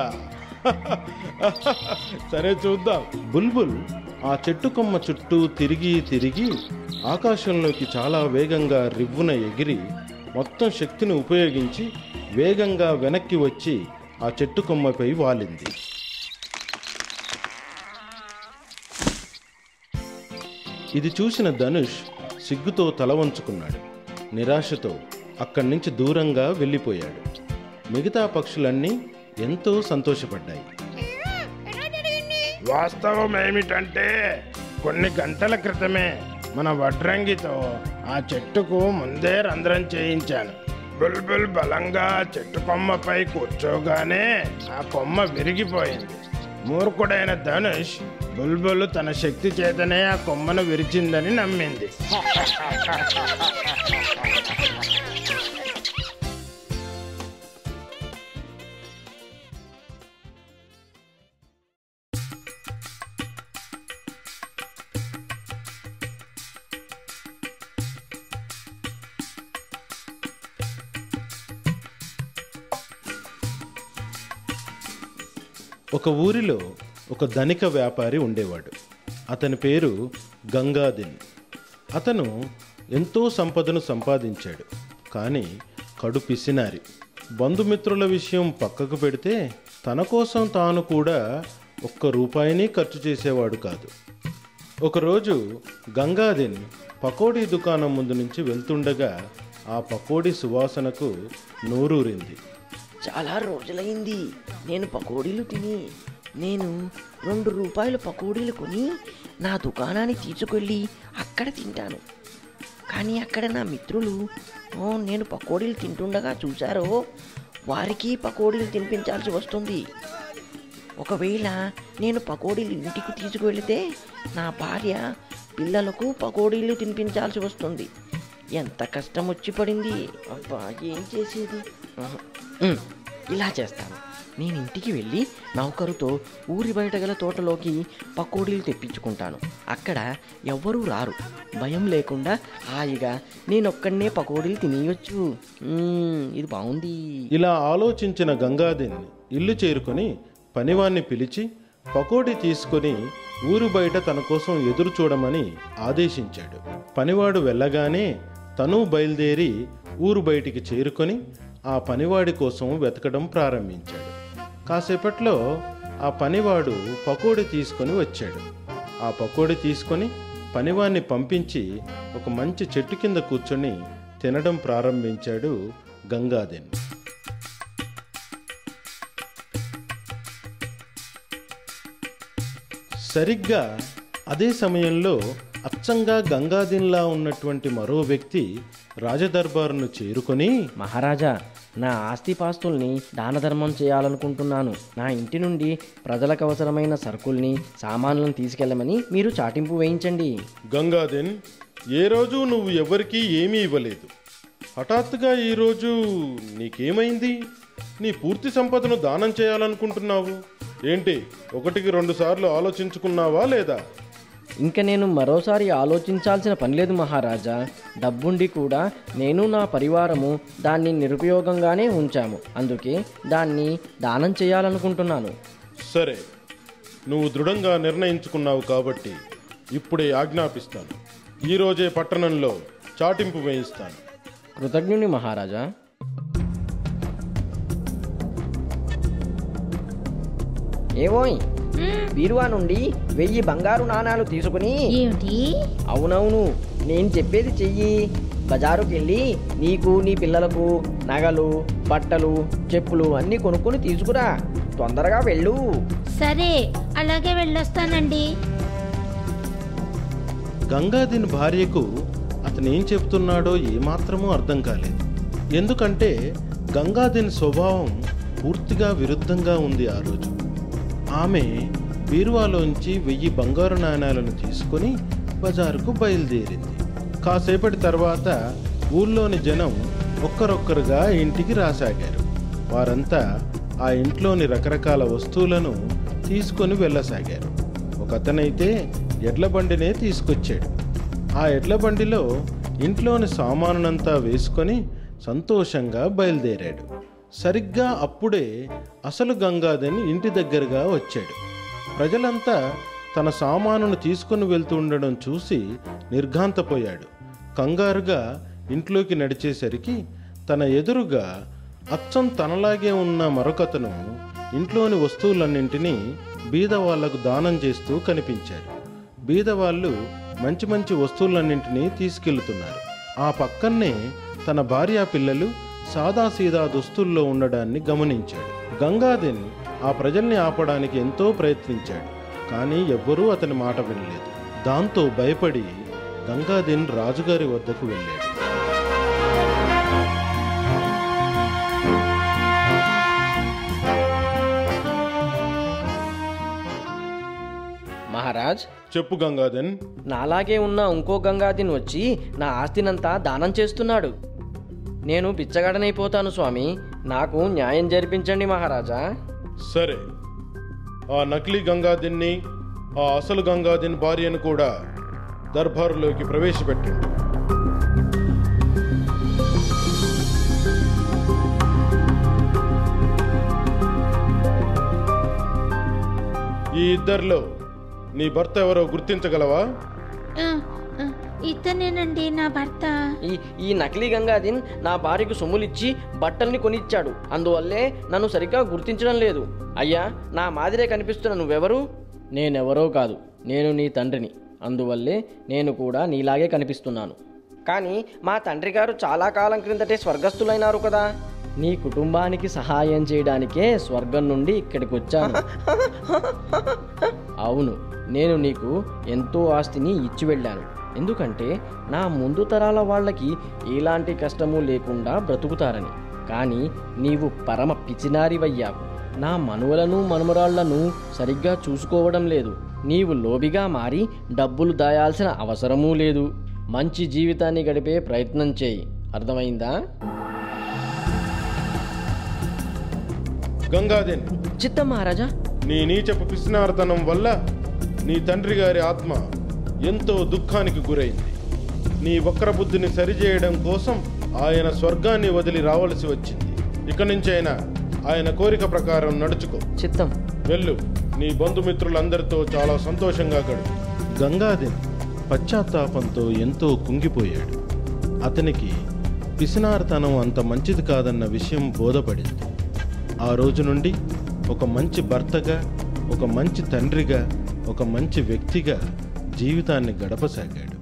సరే చూద్దాం. బుల్బుల్ ఆ చెట్టు కొమ్మ చుట్టూ తిరిగి తిరిగి ఆకాశంలోకి చాలా వేగంగా రివ్వున ఎగిరి మొత్తం శక్తిని ఉపయోగించి వేగంగా వెనక్కి వచ్చి ఆ చెట్టు కొమ్మపై వాలింది. ఇది చూసిన ధనుష్ సిగ్గుతో తల వంచుకున్నాడు. నిరాశతో అక్కడి నుంచి దూరంగా వెళ్ళిపోయాడు. మిగతా పక్షులన్నీ ఎంతో సంతోషపడ్డాయి. వాస్తవం ఏమిటంటే కొన్ని గంటల క్రితమే మన వడ్రంగితో ఆ చెట్టుకు ముందే రంధ్రం చేయించాను. బుల్బుల్ బలంగా చెట్టు కొమ్మపై కూర్చోగానే ఆ కొమ్మ విరిగిపోయింది. మూర్ఖుడైన ధనుష్ బుల్బుల్ తన శక్తి చేతనే ఆ కొమ్మను విరిచిందని నమ్మింది. ఒక ఊరిలో ఒక ధనిక వ్యాపారి ఉండేవాడు. అతని పేరు గంగాదిన్. అతను ఎంతో సంపదను సంపాదించాడు. కానీ కడు పిసినారి. బంధుమిత్రుల విషయం పక్కకు పెడితే తన కోసం తాను కూడా ఒక్క రూపాయిని ఖర్చు చేసేవాడు కాదు. ఒకరోజు గంగాదిన్ పకోడీ దుకాణం ముందు నుంచి వెళ్తుండగా ఆ పకోడీ సువాసనకు నోరూరింది. చాలా రోజులైంది నేను పకోడీలు తిని. నేను రెండు రూపాయల పకోడీలు కొని నా దుకాణానికి తీసుకెళ్ళి అక్కడ తింటాను. కానీ అక్కడ నా మిత్రులు ఓ నేను పకోడీలు తింటుండగా చూశారో వారికి పకోడీలు తినిపించాల్సి వస్తుంది. ఒకవేళ నేను పకోడీలు ఇంటికి తీసుకువెళితే నా భార్య పిల్లలకు పకోడీలు తినిపించాల్సి వస్తుంది. ఎంత కష్టం వచ్చి పడింది. అబ్బా ఏం చేసేది? ఇలా చేస్తాను. నేను ఇంటికి వెళ్ళి నౌకరుతో ఊరి బయట గల తోటలోకి పకోడీలు తెప్పించుకుంటాను. అక్కడ ఎవ్వరూ రారు. భయం లేకుండా హాయిగా నేనొక్కడనే పకోడీలు తినేయొచ్చు. ఇది బాగుంది. ఇలా ఆలోచించిన గంగాదిన్ ఇల్లు చేరుకొని పనివాణ్ణి పిలిచి పకోడీ తీసుకొని ఊరు బయట తన కోసం ఎదురు చూడమని ఆదేశించాడు. పనివాడు వెళ్ళగానే తను బయలుదేరి ఊరు బయటికి చేరుకొని ఆ పనివాడి కోసం వెతకడం ప్రారంభించాడు. కాసేపట్లో ఆ పనివాడు పకోడీ తీసుకొని వచ్చాడు. ఆ పకోడీ తీసుకొని పనివాడిని పంపించి ఒక మంచి చెట్టు కింద కూర్చొని తినడం ప్రారంభించాడు గంగాదిన్. సరిగ్గా అదే సమయంలో అచ్చంగా గంగాదిన్లా ఉన్నటువంటి మరో వ్యక్తి రాజదర్బారును చేరుకొని, మహారాజా, నా ఆస్తిపాస్తుల్ని దానధర్మం చేయాలనుకుంటున్నాను. నా ఇంటి నుండి ప్రజలకు అవసరమైన సరుకుల్ని సామాన్లను తీసుకెళ్ళమని మీరు చాటింపు వేయించండి. గంగాదిన్, ఏ రోజు నువ్వు ఎవరికీ ఏమీ ఇవ్వలేదు. హఠాత్తుగా ఈరోజు నీకేమైంది? నీ పూర్తి సంపదను దానం చేయాలనుకుంటున్నావు ఏంటి? ఒకటికి రెండు సార్లు ఆలోచించుకున్నావా లేదా? ఇంక నేను మరోసారి ఆలోచించాల్సిన పని లేదు మహారాజా. డబ్బుండి కూడా నేను నా పరివారము దాన్ని నిరుపయోగంగానే ఉంచాము. అందుకే దాన్ని దానం చేయాలనుకుంటున్నాను. సరే, నువ్వు దృఢంగా నిర్ణయించుకున్నావు కాబట్టి ఇప్పుడే ఆజ్ఞాపిస్తాను. ఈరోజే పట్టణంలో చాటింపు వేయిస్తాను. కృతజ్ఞుని మహారాజా. ఏవోయ్, బీరువా నుండి వెయ్యి బంగారు నాణాలు తీసుకుని. ఏమిటి? అవునవును, నేను చెప్పేది చెయ్యి. బజారుకి వెళ్ళి నీకు నీ పిల్లలకు నగలు, బట్టలు, చెప్పులు అన్నీ కొనుక్కొని తీసుకురా. తొందరగా వెళ్ళు. సరే, అలాగే వెళ్ళొస్తానండి. గంగాదిన్ భార్యకు అతనేం చెప్తున్నాడో ఏమాత్రమూ అర్థం కాలేదు. ఎందుకంటే గంగాదిన్ స్వభావం పూర్తిగా విరుద్ధంగా ఉంది. ఆ రోజు ఆమె బీరువాలోంచి వెయ్యి బంగారు నాణాలను తీసుకొని బజారుకు బయలుదేరింది. కాసేపటి తర్వాత ఊళ్ళోని జనం ఒక్కరొక్కరుగా ఇంటికి రాసాగారు. వారంతా ఆ ఇంట్లోని రకరకాల వస్తువులను తీసుకొని వెళ్ళసాగారు. ఒకతనైతే ఎడ్ల బండినే తీసుకొచ్చాడు. ఆ ఎడ్ల బండిలో ఇంట్లోని సామానునంతా వేసుకొని సంతోషంగా బయలుదేరాడు. సరిగ్గా అప్పుడే అసలు గంగాదిన్ ఇంటి దగ్గరగా వచ్చాడు. ప్రజలంతా తన సామానును తీసుకుని వెళ్తూ ఉండడం చూసి నిర్ఘాంతపోయాడు. కంగారుగా ఇంట్లోకి నడిచేసరికి తన ఎదురుగా అచ్చం తనలాగే ఉన్న మరొకతను ఇంట్లోని వస్తువులన్నింటినీ బీదవాళ్లకు దానం చేస్తూ కనిపించాడు. బీదవాళ్ళు మంచి మంచి వస్తువులన్నింటినీ తీసుకెళ్తున్నారు. ఆ పక్కనే తన భార్యా పిల్లలు సాదాసీదా దుస్తుల్లో ఉండడాన్ని గమనించాడు. గంగాధన్ ఆ ప్రజల్ని ఆపడానికి ఎంతో ప్రయత్నించాడు, కానీ ఎవ్వరూ అతని మాట వినలేదు. దాంతో భయపడి గంగాధన్ రాజుగారి వద్దకు వెళ్ళాడు. మహారాజ్, చెప్పు గంగాధన్. నాలాగే ఉన్న ఇంకో గంగాధన్ వచ్చి నా ఆస్తినంతా దానం చేస్తున్నాడు. నేను బిచ్చగాడనైపోతాను స్వామి, నాకు న్యాయం జరిపించండి మహారాజా. సరే, ఆ నకిలీ గంగాధన్ని, ఆ అసలు గంగాధన్ భార్యను కూడా దర్బారులోకి ప్రవేశపెట్టండి. ఈ ఇద్దరిలో నీ భర్త ఎవరో గుర్తించగలవా? ఆ, ఆ, ఇతనేనండి నా భర్త. ఈ ఈ నకిలీ గంగాధన్ నా భార్యకు సొమ్ములిచ్చి బట్టల్ని కొనిచ్చాడు. అందువల్లే నన్ను సరిగ్గా గుర్తించడం లేదు. అయ్యా, నా మాదిరే కనిపిస్తున్న నువ్వెవరు? నేనెవరో కాదు, నేను నీ తండ్రిని. అందువల్లే నేను కూడా నీలాగే కనిపిస్తున్నాను. కానీ మా తండ్రి గారు చాలా కాలం క్రిందటే స్వర్గస్థులైనారు కదా. నీ కుటుంబానికి సహాయం చేయడానికే స్వర్గం నుండి ఇక్కడికి వచ్చాను. అవును, నేను నీకు ఎంతో ఆస్తిని ఇచ్చి వెళ్ళాను. ఎందుకంటే నా ముందు తరాల వాళ్ళకి ఎలాంటి కష్టము లేకుండా బ్రతుకుతారని. కానీ నీవు పరమ పిచినారివయ్యావు. నా మనువలను మనుమరాళ్లను సరిగ్గా చూసుకోవడం లేదు. నీవు లోబిగా మారి డబ్బులు దాయాల్సిన అవసరమూ లేదు. మంచి జీవితాన్ని గడిపే ప్రయత్నం చేయి, అర్థమైందా? గంగాధన్, చిత్తం మహారాజా. నీ నీచపు పిసినారతనం వల్ల నీ తండ్రి గారి ఆత్మ ఎంతో దుఃఖానికి గురైంది. నీ వక్రబుద్ధిని సరిచేయడం కోసం ఆయన స్వర్గాన్ని వదిలి రావలసి వచ్చింది. ఇక నుంచైనా ఆయన కోరిక ప్రకారం నడుచుకో. చిత్తం. వెళ్ళు, నీ బంధుమిత్రులందరితో చాలా సంతోషంగా గడుపు. గంగాధన్ పశ్చాత్తాపంతో ఎంతో కుంగిపోయాడు. అతనికి పిసినారతనం అంత మంచిది కాదన్న విషయం బోధపడింది. ఆ రోజు నుండి ఒక మంచి భర్తగా, ఒక మంచి తండ్రిగా, ఒక మంచి వ్యక్తిగా జీవితాన్ని గడపసాగాడు.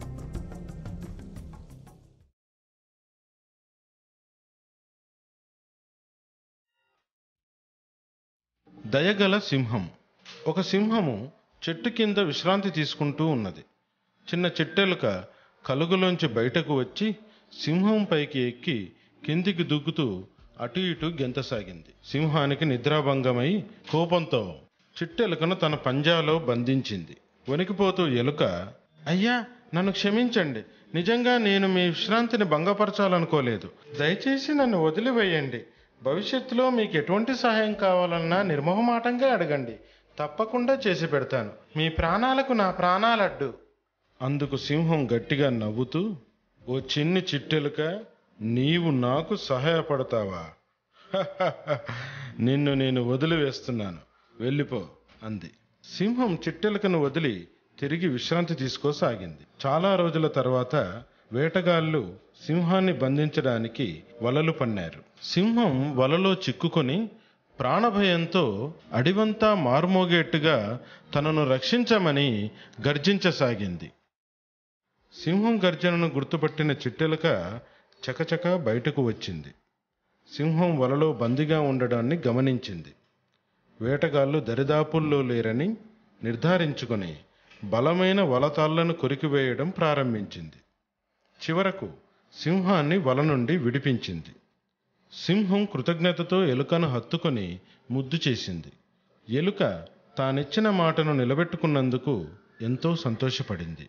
దయగల సింహం. ఒక సింహము చెట్టు కింద విశ్రాంతి తీసుకుంటూ ఉన్నది. చిన్న చిట్టెలుక కలుగులోంచి బయటకు వచ్చి సింహం పైకి ఎక్కి కిందికి దుగ్గుతూ అటు ఇటు గెంతసాగింది. సింహానికి నిద్రాభంగమై కోపంతో చిట్టెలుకను తన పంజాలో బంధించింది. వణికిపోతూ ఎలుక, అయ్యా, నన్ను క్షమించండి. నిజంగా నేను మీ విశ్రాంతిని భంగపరచాలనుకోలేదు. దయచేసి నన్ను వదిలివేయండి. భవిష్యత్తులో మీకు ఎటువంటి సహాయం కావాలన్నా నిర్మోహమాటంగా అడగండి. తప్పకుండా చేసి పెడతాను. మీ ప్రాణాలకు నా ప్రాణాలడ్డు. అందుకు సింహం గట్టిగా నవ్వుతూ, ఓ చిన్ని చిట్టెలుక, నీవు నాకు సహాయపడతావా? నిన్ను నేను వదిలివేస్తున్నాను, వెళ్ళిపో అంది. సింహం చిట్టెలుకను వదిలి తిరిగి విశ్రాంతి తీసుకోసాగింది. చాలా రోజుల తర్వాత వేటగాళ్ళు సింహాన్ని బంధించడానికి వలలు పన్నారు. సింహం వలలో చిక్కుకొని ప్రాణభయంతో అడివంతా మారుమోగేట్టుగా తనను రక్షించమని గర్జించసాగింది. సింహం గర్జనను గుర్తుపట్టిన చిట్టెలుక చకచక బయటకు వచ్చింది. సింహం వలలో బందీగా ఉండడాన్ని గమనించింది. వేటగాళ్ళు దరిదాపుల్లో లేరని నిర్ధారించుకొని బలమైన వలతాళ్లను కొరికివేయడం ప్రారంభించింది. చివరకు సింహాన్ని వల నుండి విడిపించింది. సింహం కృతజ్ఞతతో ఎలుకను హత్తుకొని ముద్దు చేసింది. ఎలుక తానిచ్చిన మాటను నిలబెట్టుకున్నందుకు ఎంతో సంతోషపడింది.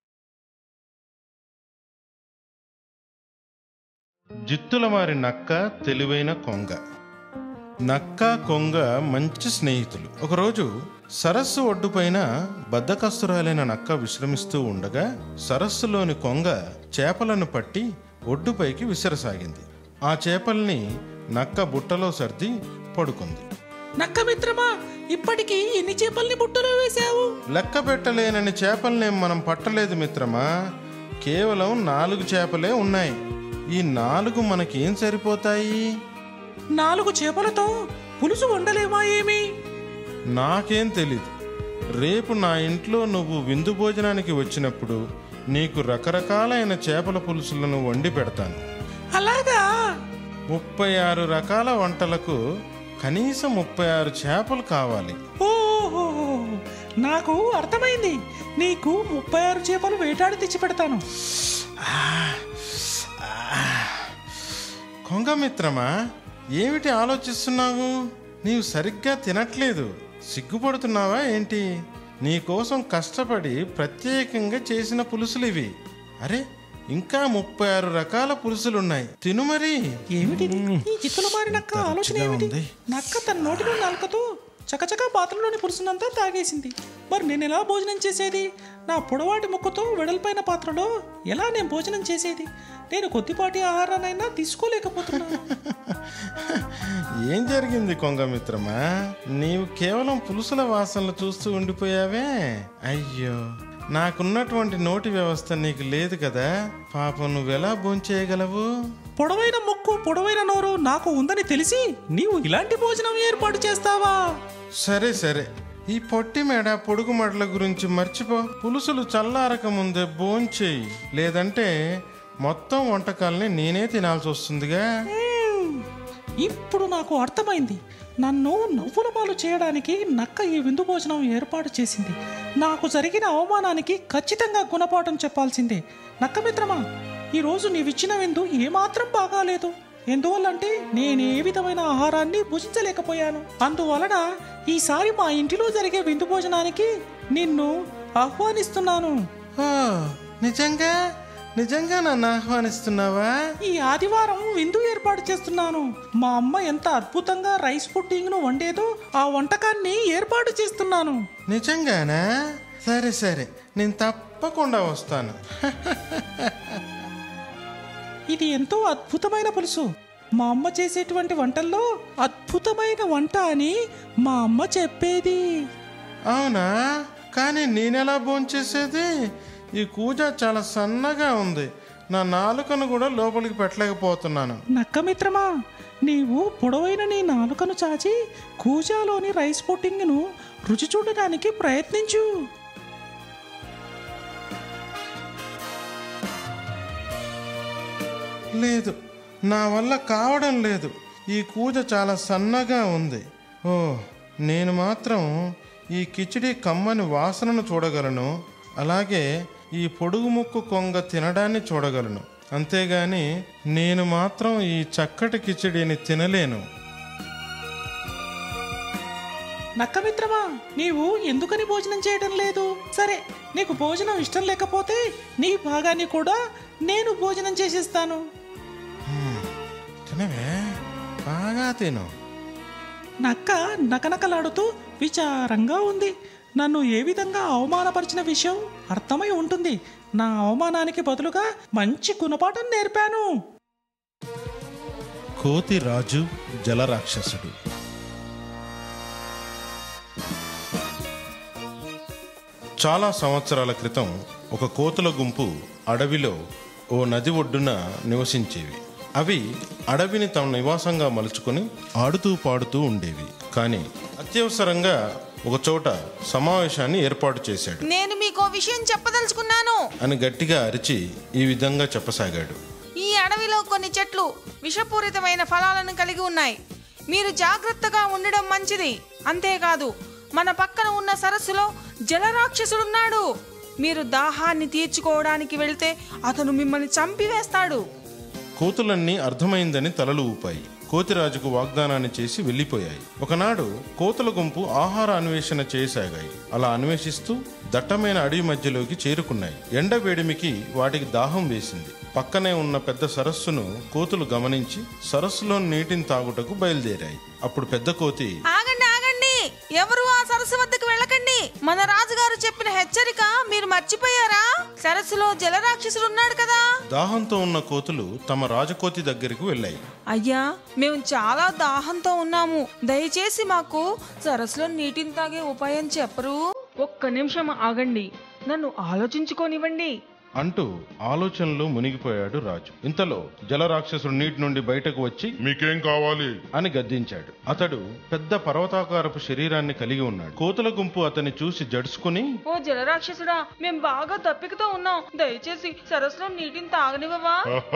జిత్తులవారి నక్క, తెలివైన కొంగ. నక్క, కొంగ మంచి స్నేహితులు. ఒకరోజు సరస్సు ఒడ్డుపైన బద్ధకస్తురాలైన నక్క విశ్రమిస్తూ ఉండగా సరస్సులోని కొంగ చేపలను పట్టి ఒడ్డుపైకి విసిరసాగింది. ఆ చేపల్ని నక్క బుట్టలో సర్ది పడుకుంది. నక్క మిత్రమా, ఇప్పటికీ ఎన్ని చేపల్ని బుట్టలో వేశావు? లెక్క పెట్టలేనని చేపల్నేం మనం పట్టలేదు మిత్రమా. కేవలం నాలుగు చేపలే ఉన్నాయి. ఈ నాలుగు మనకేం సరిపోతాయి? నాలుగు చేపలతో పులుసు వండలేమా ఏమి? నాకేం తెలీదు. రేపు నా ఇంట్లో నువ్వు విందు భోజనానికి వచ్చినప్పుడు నీకు రకరకాలైన చేపల పులుసులను వండి పెడతాను. అలాగా? ముప్పై ఆరు రకాల వంటలకు కనీసం ముప్పై ఆరు చేపలు కావాలి. ఓహో, నాకు అర్థమైంది. నీకు ముప్పై ఆరు చేపలు వేటాడి తెచ్చి పెడతాను. కొంగమిత్రమా, ఏమిటి ఆలోచిస్తున్నావు? నీవు సరిగ్గా తినట్లేదు. సిగ్గుపడుతున్నావా ఏంటి? నీకోసం కష్టపడి ప్రత్యేకంగా చేసిన పులుసులు ఇవి. అరే, ఇంకా ముప్పై ఆరు రకాల పులుసులున్నాయి. తిను మరి. ఏమిటి ఈ చిత్తుల మారి నక్క ఆలోచన ఏమిటి? నక్క తన నోటిలో నాలుకతో చకచకా పాత్రలోని పులుసునంతా తాగేసింది. మరి నేను ఎలా భోజనం చేసేది? నా పొడవాటి ముక్కతో వెడల్పైన పాత్రలో ఎలా నేను భోజనం చేసేది? నేను కొద్దిపాటి ఆహారాన్నైనా తీసుకోలేకపోతున్నాను. ఏం జరిగింది కొంగమిత్రమా? నీవు కేవలం పులుసుల వాసనలు చూస్తూ ఉండిపోయావే. అయ్యో, నాకున్నటువంటి నోటి వ్యవస్థ నీకు లేదు కదా. పాపం, నువ్వెలా భోంచేయగలవు? పొడవైన ముక్కు, పొడవైన నోరు నాకు ఉందని తెలిసి నీవు ఇలాంటి భోజనం ఏర్పాటు చేస్తావా? సరే సరే, ఈ పొట్టి మెడ పొడుగు మెడల గురించి మర్చిపో. పులుసులు చల్లారక ముందే భోంచేయి, లేదంటే మొత్తం వంటకాలని నేనే తినాల్సి వస్తుందిగా. ఇప్పుడు నాకు అర్థమైంది. నన్ను నవ్వుల పాలు చేయడానికి నక్క ఈ విందు భోజనం ఏర్పాటు చేసింది. నాకు జరిగిన అవమానానికి ఖచ్చితంగా గుణపాఠం చెప్పాల్సిందే. నక్క మిత్రమా, ఈరోజు నీవిచ్చిన విందు ఏమాత్రం బాగాలేదు. ఎందువల్లంటే నేను ఏ విధమైన ఆహారాన్ని భుజించలేకపోయాను. అందువలన ఈసారి మా ఇంటిలో జరిగే విందు భోజనానికి నిన్ను ఆహ్వానిస్తున్నాను. నిజంగా నిజంగా నన్ను ఆహ్వానిస్తున్నావా? ఈ ఆదివారం విందు ఏర్పాటు చేస్తున్నాను. మా అమ్మ ఎంత అద్భుతంగా రైస్ పుడ్డింగ్ ను వండేదో ఆ వంటకాన్ని ఏర్పాటు చేస్తున్నాను. నిజంగానా? సరే సరే, నేను తప్పకుండా వస్తాను. ఇది ఎంతో అద్భుతమైన పులుసు. మా అమ్మ చేసేటువంటి వంటల్లో అద్భుతమైన వంట అని మా అమ్మ చెప్పేది. అవునా? కానీ నేనెలా భోంచేసేది? ఈ కూజ చాలా సన్నగా ఉంది. నా నాలుకను కూడా లోపలికి పెట్టలేకపోతున్నాను. నక్క మిత్రమా, నీవు పొడవైన నీ నాలుకను చాచి కూజాలోని రైస్ పుడ్డింగ్ ను రుచి చూడడానికి ప్రయత్నించు. లేదు, నా వల్ల కావడం లేదు. ఈ కూజ చాలా సన్నగా ఉంది. ఓ, నేను మాత్రం ఈ కిచిడి కమ్మని వాసనను చూడగలను. అలాగే ఈ పొడుగు ముక్కు కొంగ తినడాన్ని చూడగలను. అంతేగాని నేను మాత్రం ఈ చక్కటి కిచిడిని తినలేను. నక్క మిత్రమా, నీవు ఎందుకని భోజనం చేయడం లేదు? సరే, నీకు భోజనం ఇష్టం లేకపోతే నీ భాగాన్ని కూడా నేను భోజనం చేసేస్తాను. తినవే, బాగా తిను. నక్క నకనకలాడుతూ విచారంగా ఉంది. నన్ను ఏ విధంగా అవమానపరిచిన విషయం అర్థమై ఉంటుంది. నా అవమానానికి బదులుగా మంచి గుణపాఠం నేర్పాను. కోతి రాజు జలరాక్షసుడు. చాలా సంవత్సరాల క్రితం ఒక కోతుల గుంపు అడవిలో ఓ నది ఒడ్డున నివసించేవి. అవి అడవిని తమ నివాసంగా మలుచుకొని ఆడుతూ పాడుతూ ఉండేవి. కానీ అత్యవసరంగా ఒక చోట సమావేశాన్ని ఏర్పాటు చేశాడు. నేను మీకు విషయం చెప్పదలుచుకున్నాను అని గట్టిగా అరిచి ఈ విధంగా చెప్పసాగాడు. ఈ అడవిలో కొన్ని చెట్లు విషపూరితమైన ఫలాలను కలిగి ఉన్నాయి. మీరు జాగ్రత్తగా ఉండడం మంచిది. అంతేకాదు, మన పక్కన ఉన్న సరస్సులో జలరాక్షసుడున్నాడు. మీరు దాహాన్ని తీర్చుకోవడానికి వెళ్తే అతను మిమ్మల్ని చంపివేస్తాడు. కోతులన్నీ అర్థమైందని తలలు ఊపాయి. కోతిరాజుకు వాగ్దానాన్ని చేసి వెళ్ళిపోయాయి. ఒకనాడు కోతుల గుంపు ఆహార అన్వేషణ చేయసాగాయి. అలా అన్వేషిస్తూ దట్టమైన అడవి మధ్యలోకి చేరుకున్నాయి. ఎండ వేడిమికి వాటికి దాహం వేసింది. పక్కనే ఉన్న పెద్ద సరస్సును కోతులు గమనించి సరస్సులో నీటిని తాగుటకు బయలుదేరాయి. అప్పుడు పెద్ద కోతి, ఆగండి ఆగండి, ఎవరు ఆ సరస్సు వద్దకు వెళ్ళకండి. మన రాజుగారు చెప్పిన హెచ్చరిక మీరు మర్చిపోయారా? సరస్సులో జలరాక్షసుడు ఉన్నాడు కదా. దాహంతో ఉన్న కోతులు తమ రాజకోతి దగ్గరికి వెళ్ళాయి. అయ్యా, మేము చాలా దాహంతో ఉన్నాము. దయచేసి మాకు సరస్సులో నీటిని తాగే ఉపాయం చెప్పరు? ఒక్క నిమిషం ఆగండి, నన్ను ఆలోచించుకోనివ్వండి. అంటూ ఆలోచనలో మునిగిపోయాడు రాజు. ఇంతలో జలరాక్షసుడు నీటి నుండి బయటకు వచ్చి మీకేం కావాలి అని గద్దించాడు. అతడు పెద్ద పర్వతాకారపు శరీరాన్ని కలిగి ఉన్నాడు. కోతుల గుంపు అతన్ని చూసి జడుచుకుని, ఓ జలరాక్షసుడా, మేం బాగా దప్పికతో ఉన్నాం, దయచేసి సరస్సులో నీటిని తాగనివ్వవా?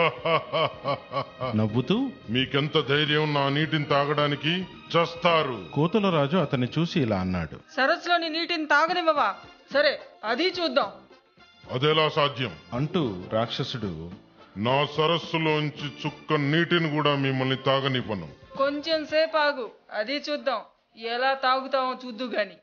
నవ్వుతూ, మీకెంత ధైర్యం నా నీటిని తాగడానికి? చస్తారు. కోతుల రాజు అతన్ని చూసి ఇలా అన్నాడు, సరస్సులోని నీటిని తాగనివ్వవా? సరే, అది చూద్దాం. అదెలా సాధ్యం అంటూ రాక్షసుడు, నా సరస్సులోంచి చుక్క నీటిని కూడా మిమ్మల్ని తాగనివ్వను. కొంచెం సేపు ఆగు, అది చూద్దాం, ఎలా తాగుతామో చూద్దు గాని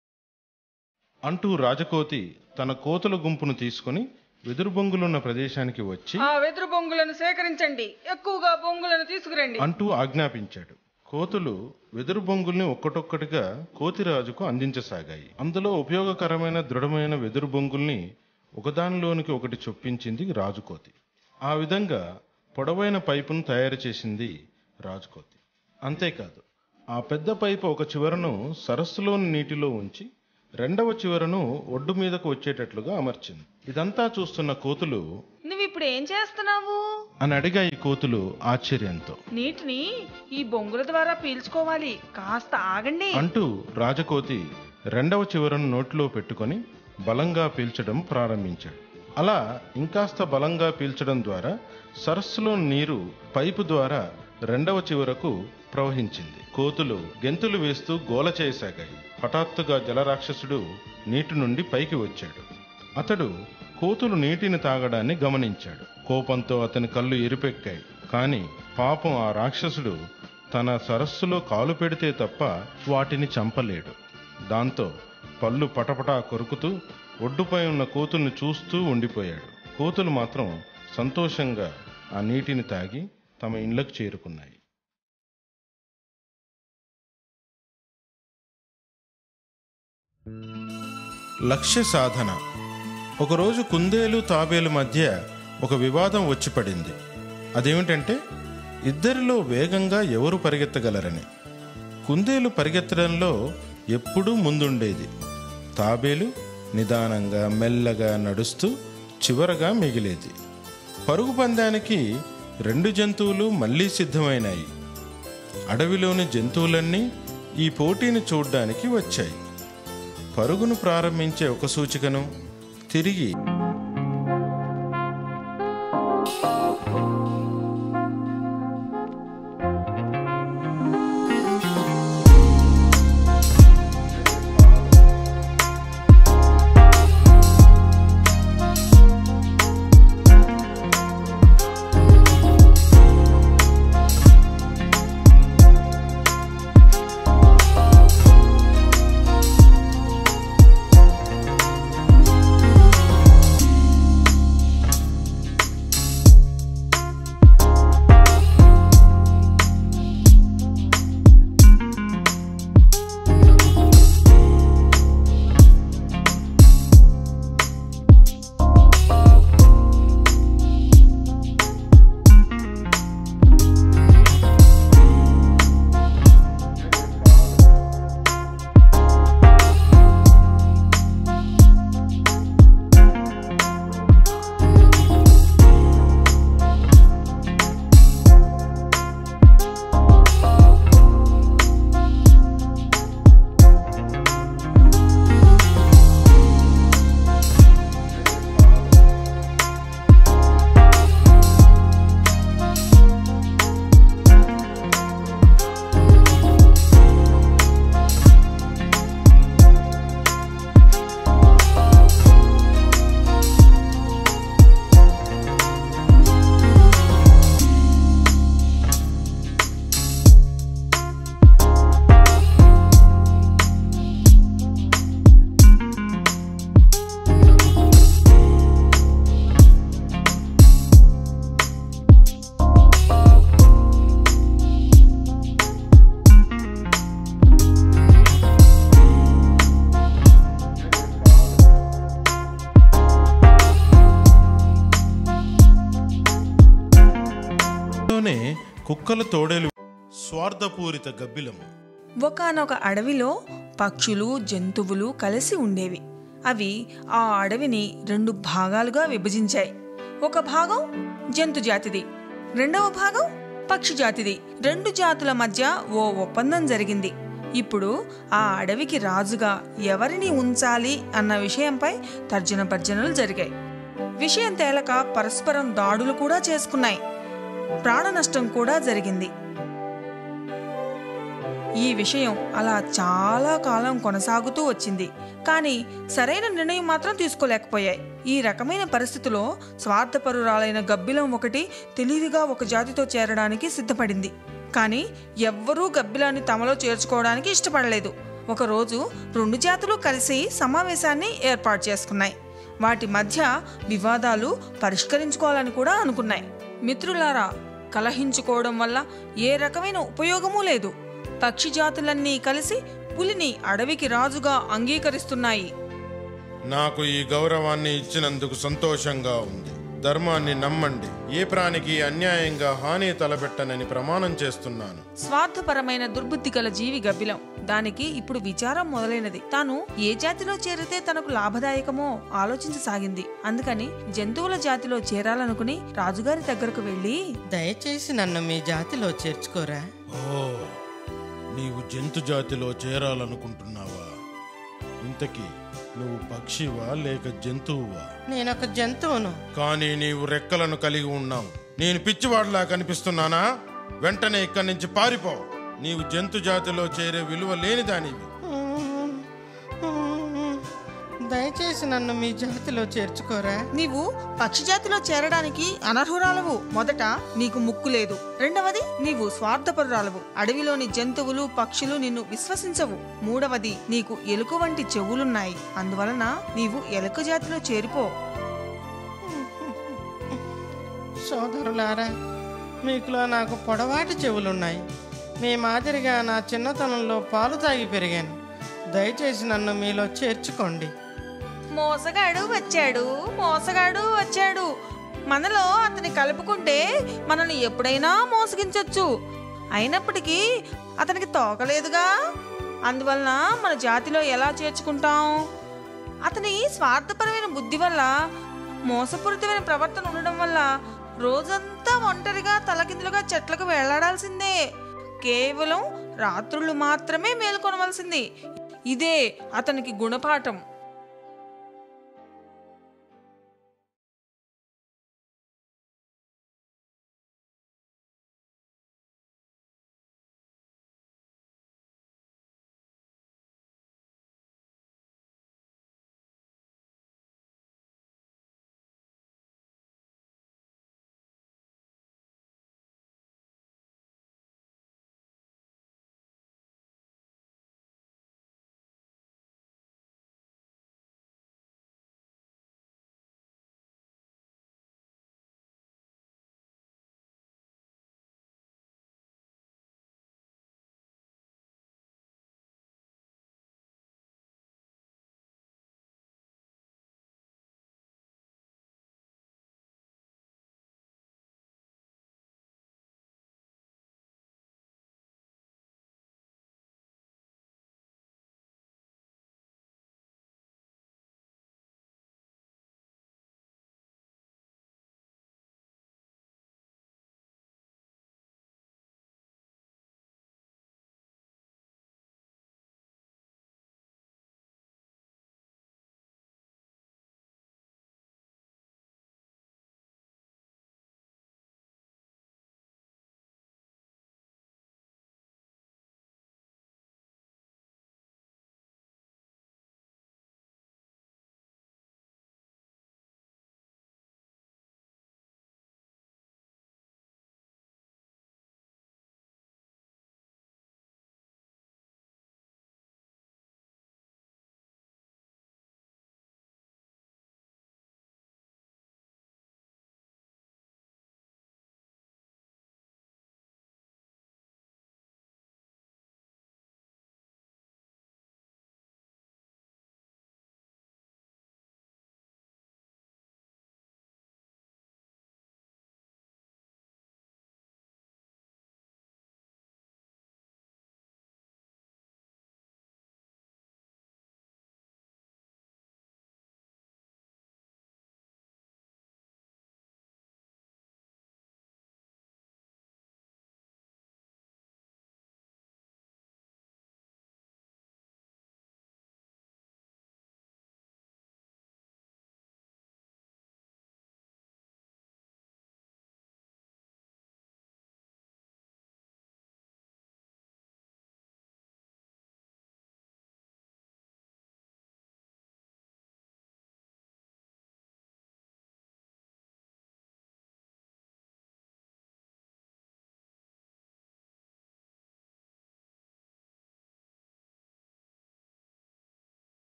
అంటూ రాజకోతి తన కోతుల గుంపును తీసుకుని వెదురు బొంగులున్న ప్రదేశానికి వచ్చి, ఆ వెదురు బొంగులను సేకరించండి, ఎక్కువగా బొంగులను తీసుకురండి అంటూ ఆజ్ఞాపించాడు. కోతులు వెదురు బొంగుల్ని ఒక్కటొక్కటిగా కోతిరాజుకు అందించసాగాయి. అందులో ఉపయోగకరమైన దృఢమైన వెదురు బొంగుల్ని ఒకదానిలోనికి ఒకటి చొప్పించింది రాజుకోతి. ఆ విధంగా పొడవైన పైపును తయారు చేసింది రాజుకోతి. అంతేకాదు, ఆ పెద్ద పైపు ఒక చివరను సరస్సులోని నీటిలో ఉంచి రెండవ చివరను ఒడ్డు మీదకు వచ్చేటట్లుగా అమర్చింది. ఇదంతా చూస్తున్న కోతులు, నువ్వు ఇప్పుడు ఏం చేస్తున్నావు అని అడిగాయి కోతులు ఆశ్చర్యంతో. నీటిని ఈ బొంగుల ద్వారా పీల్చుకోవాలి, కాస్త ఆగండి అంటూ రాజకోతి రెండవ చివరను నోట్లో పెట్టుకొని బలంగా పీల్చడం ప్రారంభించాడు. అలా ఇంకాస్త బలంగా పీల్చడం ద్వారా సరస్సులో నీరు పైపు ద్వారా రెండవ చివరకు ప్రవహించింది. కోతులు గెంతులు వేస్తూ గోల చేయసాగాయి. హఠాత్తుగా జలరాక్షసుడు నీటి నుండి పైకి వచ్చాడు. అతడు కోతులు నీటిని తాగడాన్ని గమనించాడు. కోపంతో అతని కళ్ళు ఎరుపెక్కాయి. కానీ పాపం ఆ రాక్షసుడు తన సరస్సులో కాలు పెడితే తప్ప వాటిని చంపలేడు. దాంతో పళ్ళు పటపటా కొరుకుతూ ఒడ్డుపై ఉన్న కోతుల్ని చూస్తూ ఉండిపోయాడు. కోతులు మాత్రం సంతోషంగా ఆ నీటిని తాగి తమ ఇండ్లకు చేరుకున్నాయి. లక్ష్య సాధన. ఒకరోజు కుందేలు తాబేలు మధ్య ఒక వివాదం వచ్చి పడింది. అదేమిటంటే, ఇద్దరిలో వేగంగా ఎవరు పరిగెత్తగలరని. కుందేలు పరిగెత్తడంలో ఎప్పుడూ ముందుండేది. తాబేలు నిదానంగా మెల్లగా నడుస్తూ చివరగా మిగిలేది. పరుగు పందానికి రెండు జంతువులు మళ్ళీ సిద్ధమైనాయి. అడవిలోని జంతువులన్నీ ఈ పోటీని చూడ్డానికి వచ్చాయి. పరుగును ప్రారంభించే ఒక సూచికను తిరిగి కుక్కల తోడేలు స్వార్థపూరిత గబ్బిలం. ఒకానొక అడవిలో పక్షులు జంతువులు కలిసి ఉండేవి. అవి ఆ అడవిని రెండు భాగాలుగా విభజించాయి. ఒక భాగం జంతు జాతిది, రెండవ భాగం పక్షి జాతిది. రెండు జాతుల మధ్య ఓ ఒప్పందం జరిగింది. ఇప్పుడు ఆ అడవికి రాజుగా ఎవరిని ఉంచాలి అన్న విషయంపై తర్జన భర్జనలు జరిగాయి. విషయం తేలక పరస్పరం దాడులు కూడా చేసుకున్నాయి. ప్రాణ నష్టం కూడా జరిగింది. ఈ విషయం అలా చాలా కాలం కొనసాగుతూ వచ్చింది. కానీ సరైన నిర్ణయం మాత్రం తీసుకోలేకపోయాయి. ఈ రకమైన పరిస్థితిలో స్వార్థపరురాలైన గబ్బిలం ఒకటి తెలివిగా ఒక జాతితో చేరడానికి సిద్ధపడింది. కానీ ఎవ్వరూ గబ్బిలాన్ని తమలో చేర్చుకోవడానికి ఇష్టపడలేదు. ఒకరోజు రెండు జాతులు కలిసి సమావేశాన్ని ఏర్పాటు చేసుకున్నాయి. వాటి మధ్య వివాదాలు పరిష్కరించుకోవాలని కూడా అనుకున్నాయి. మిత్రులారా, కలహించుకోవడం వల్ల ఏ రకమైన ఉపయోగమూ లేదు. పక్షి జాతులన్నీ కలిసి పులిని అడవికి రాజుగా అంగీకరిస్తున్నాయి. నాకు ఈ గౌరవాన్ని ఇచ్చినందుకు సంతోషంగా ఉంది. ధర్మాన్ని నమ్మండి. ఏ ప్రాణికి అన్యాయంగా హాని తలపెట్టనని ప్రమాణం చేస్తున్నాను. స్వార్థపరమైన దుర్బుద్ధి గల జీవి గబ్బిలం. దానికి ఇప్పుడు విచారం మొదలైనది. తాను ఏ జాతిలో చేరితే తనకు లాభదాయకమో ఆలోచించసాగింది. అందుకని జంతువుల జాతిలో చేరాలనుకుని రాజుగారి దగ్గరకు వెళ్ళి, దయచేసి నన్ను మీ జాతిలో చేర్చుకోరా. ఓ, నీవు జంతు జాతిలో చేరాలనుకుంటున్నావా? ఇంతకీ నువ్వు పక్షివా లేక జంతువువా? నేనొక జంతువును. కానీ నీవు రెక్కలను కలిగి ఉన్నావు. నేను పిచ్చివాడిలా కనిపిస్తున్నానా? వెంటనే ఇక్కడి నుంచి పారిపో. నీవు జంతు జాతిలో చేరే విలువ లేనిదానివి. దయచేసి నన్ను మీ జాతిలో చేర్చుకోరా. నీవు పక్షి జాతిలో చేరడానికి అనర్హురాలవు. మొదట నీకు ముక్కు లేదు. రెండవది నీవు స్వార్థపరురాలవు. అడవిలోని జంతువులు పక్షులు నిన్ను విశ్వసించవు. మూడవది నీకు ఎలుక వంటి చెవులున్నాయి. అందువలన నీవు ఎలుక జాతిలో చేరిపో. సోదరులారా, మీకులో నాకు పొడవాటి చెవులున్నాయి. మీ మాదిరిగా నా చిన్నతనంలో పాలు తాగి పెరిగాను. దయచేసి నన్ను మీలో చేర్చుకోండి. మోసగాడు వచ్చాడు, మోసగాడు వచ్చాడు. మనలో అతని కలుపుకుంటే మనల్ని ఎప్పుడైనా మోసగించవచ్చు. అయినప్పటికీ అతనికి తోకలేదుగా. అందువలన మన జాతిలో ఎలా చేర్చుకుంటాం? అతని స్వార్థపరమైన బుద్ధి వల్ల, మోసపూరితమైన ప్రవర్తన ఉండడం వల్ల రోజంతా ఒంటరిగా తలకిందులుగా చెట్లకు వేలాడాల్సిందే. కేవలం రాత్రులు మాత్రమే మేల్కొనవలసింది. ఇదే అతనికి గుణపాఠం.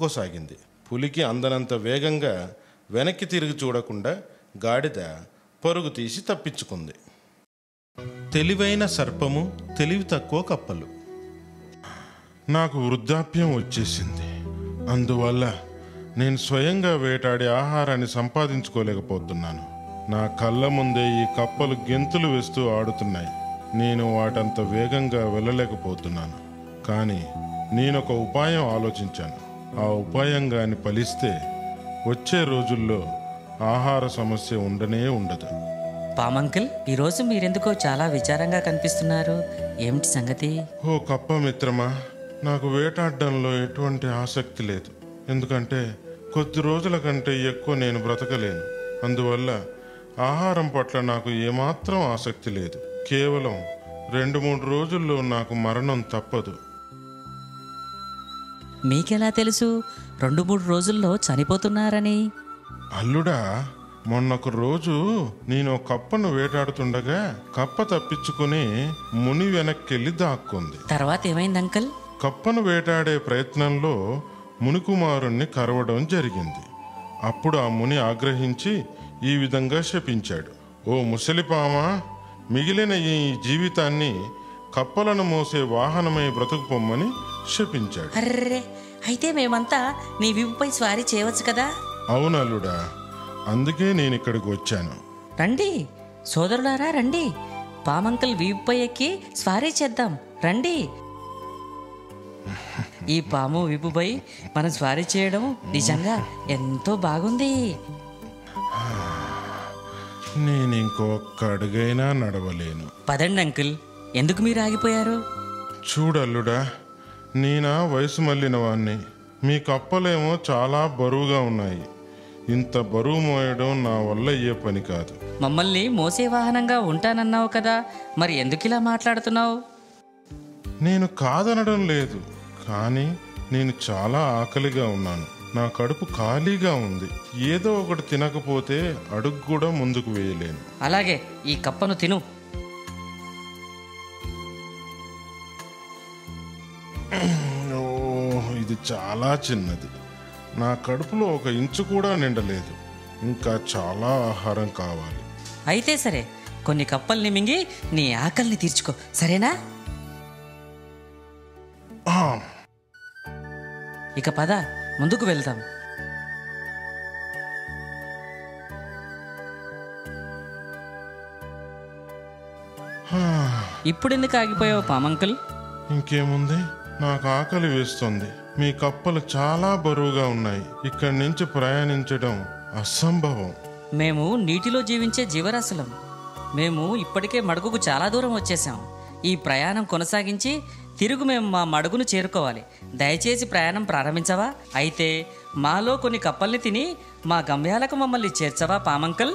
తప్పుకోసాగింది. పులికి అందనంత వేగంగా వెనక్కి తిరిగి చూడకుండా గాడిద పరుగు తీసి తప్పించుకుంది. తెలివైన సర్పము, తెలివి తక్కువ కప్పలు. నాకు వృద్ధాప్యం వచ్చేసింది. అందువల్ల నేను స్వయంగా వేటాడి ఆహారాన్ని సంపాదించుకోలేకపోతున్నాను. నా కళ్ళ ముందే ఈ కప్పలు గెంతులు వేస్తూ ఆడుతున్నాయి. నేను వాటంత వేగంగా వెళ్ళలేకపోతున్నాను. కానీ నేనొక ఉపాయం ఆలోచించాను. ఆ ఉపాయం గాని ఫలిస్తే వచ్చే రోజుల్లో ఆహార సమస్య ఉండనే ఉండదు. పామంకిల్, ఈరోజు మీరెందుకో చాలా విచారంగా కనిపిస్తున్నారు. ఏమిటి సంగతి? ఓ కప్ప మిత్రమా, నాకు వేటాడడంలో ఎటువంటి ఆసక్తి లేదు. ఎందుకంటే కొద్ది రోజుల కంటే ఎక్కువ నేను బ్రతకలేను. అందువల్ల ఆహారం పట్ల నాకు ఏమాత్రం ఆసక్తి లేదు. కేవలం రెండు మూడు రోజుల్లో నాకు మరణం తప్పదు. మీకెలా తెలుసు రెండు మూడు రోజుల్లో చనిపోతున్నారని? అల్లుడా, మొన్నొక రోజు నేను కప్పను వేటాడుతుండగా కప్ప తప్పించుకుని ముని వెనక్కెళ్ళి దాక్కుంది. తర్వాత ఏమైంది అంకల్? కప్పను వేటాడే ప్రయత్నంలో మునికుమారుణ్ణి కరవడం జరిగింది. అప్పుడు ఆ ముని ఆగ్రహించి ఈ విధంగా శపించాడు. ఓ ముసలిపామా, మిగిలిన ఈ జీవితాన్ని కప్పలను మోసే వాహనమై బ్రతుకు పొమ్మని శపించాడు. అర్రే, అయితే మేమంతా నీ వీపుపై స్వారీ చేయవచ్చు కదా? అవునల్లుడా, అందుకే నేను ఇక్కడికి వచ్చాను. రండి సోదరులారా, రండి. పామంకల్ వీపుపై ఎక్కి స్వారీ చేద్దాం, రండి. ఈ పాము వీపుపై మనం స్వారీ చేయడం నిజంగా ఎంతో బాగుంది. నేను ఇంకొక అడుగైనా నడవలేను. పదండి అంకుల్, ఎందుకు మీరు ఆగిపోయారు? చూడల్లుడా, నేనా వయసు మళ్ళిన వాణ్ణి. మీ కప్పలేమో చాలా బరువుగా ఉన్నాయి. ఇంత బరువు మోయడం నా వల్ల అయ్యే పని కాదు. మమ్మల్ని మోసే వాహనంగా ఉంటానన్నావు కదా, మరి ఎందుకు ఇలా మాట్లాడుతున్నావు? నేను కాదనడం లేదు, కానీ నేను చాలా ఆకలిగా ఉన్నాను. నా కడుపు ఖాళీగా ఉంది. ఏదో ఒకటి తినకపోతే అడుగు కూడా ముందుకు వేయలేను. అలాగే, ఈ కప్పను తిను. ఓ, ఇది చాలా చిన్నది. నా కడుపులో ఒక ఇంచు కూడా నిండలేదు. ఇంకా చాలా ఆహారం కావాలి. అయితే సరే, కొన్ని కప్పల్ని మింగి నీ ఆకలిని తీర్చుకో, సరేనా? ఇక పద, ముందుకు వెళ్దాం. ఇప్పుడెందుకు ఆగిపోయావు పామంకుల్? ఇంకేముంది, నాకు ఆకలి వేస్తుంది. మీ కప్పలు చాలా బరువుగా ఉన్నాయి. ఇక్కడి నుంచి ప్రయాణించడం అసంభవం. మేము నీటిలో జీవించే జీవరాశులం. మేము ఇప్పటికే మడుగుకు చాలా దూరం వచ్చేసాం. ఈ ప్రయాణం కొనసాగించి తిరుగు మేము మా మడుగును చేరుకోవాలి. దయచేసి ప్రయాణం ప్రారంభించవా? అయితే మాలో కొన్ని కప్పల్ని తిని మా గమ్యాలకు మమ్మల్ని చేర్చవా పామంకల్?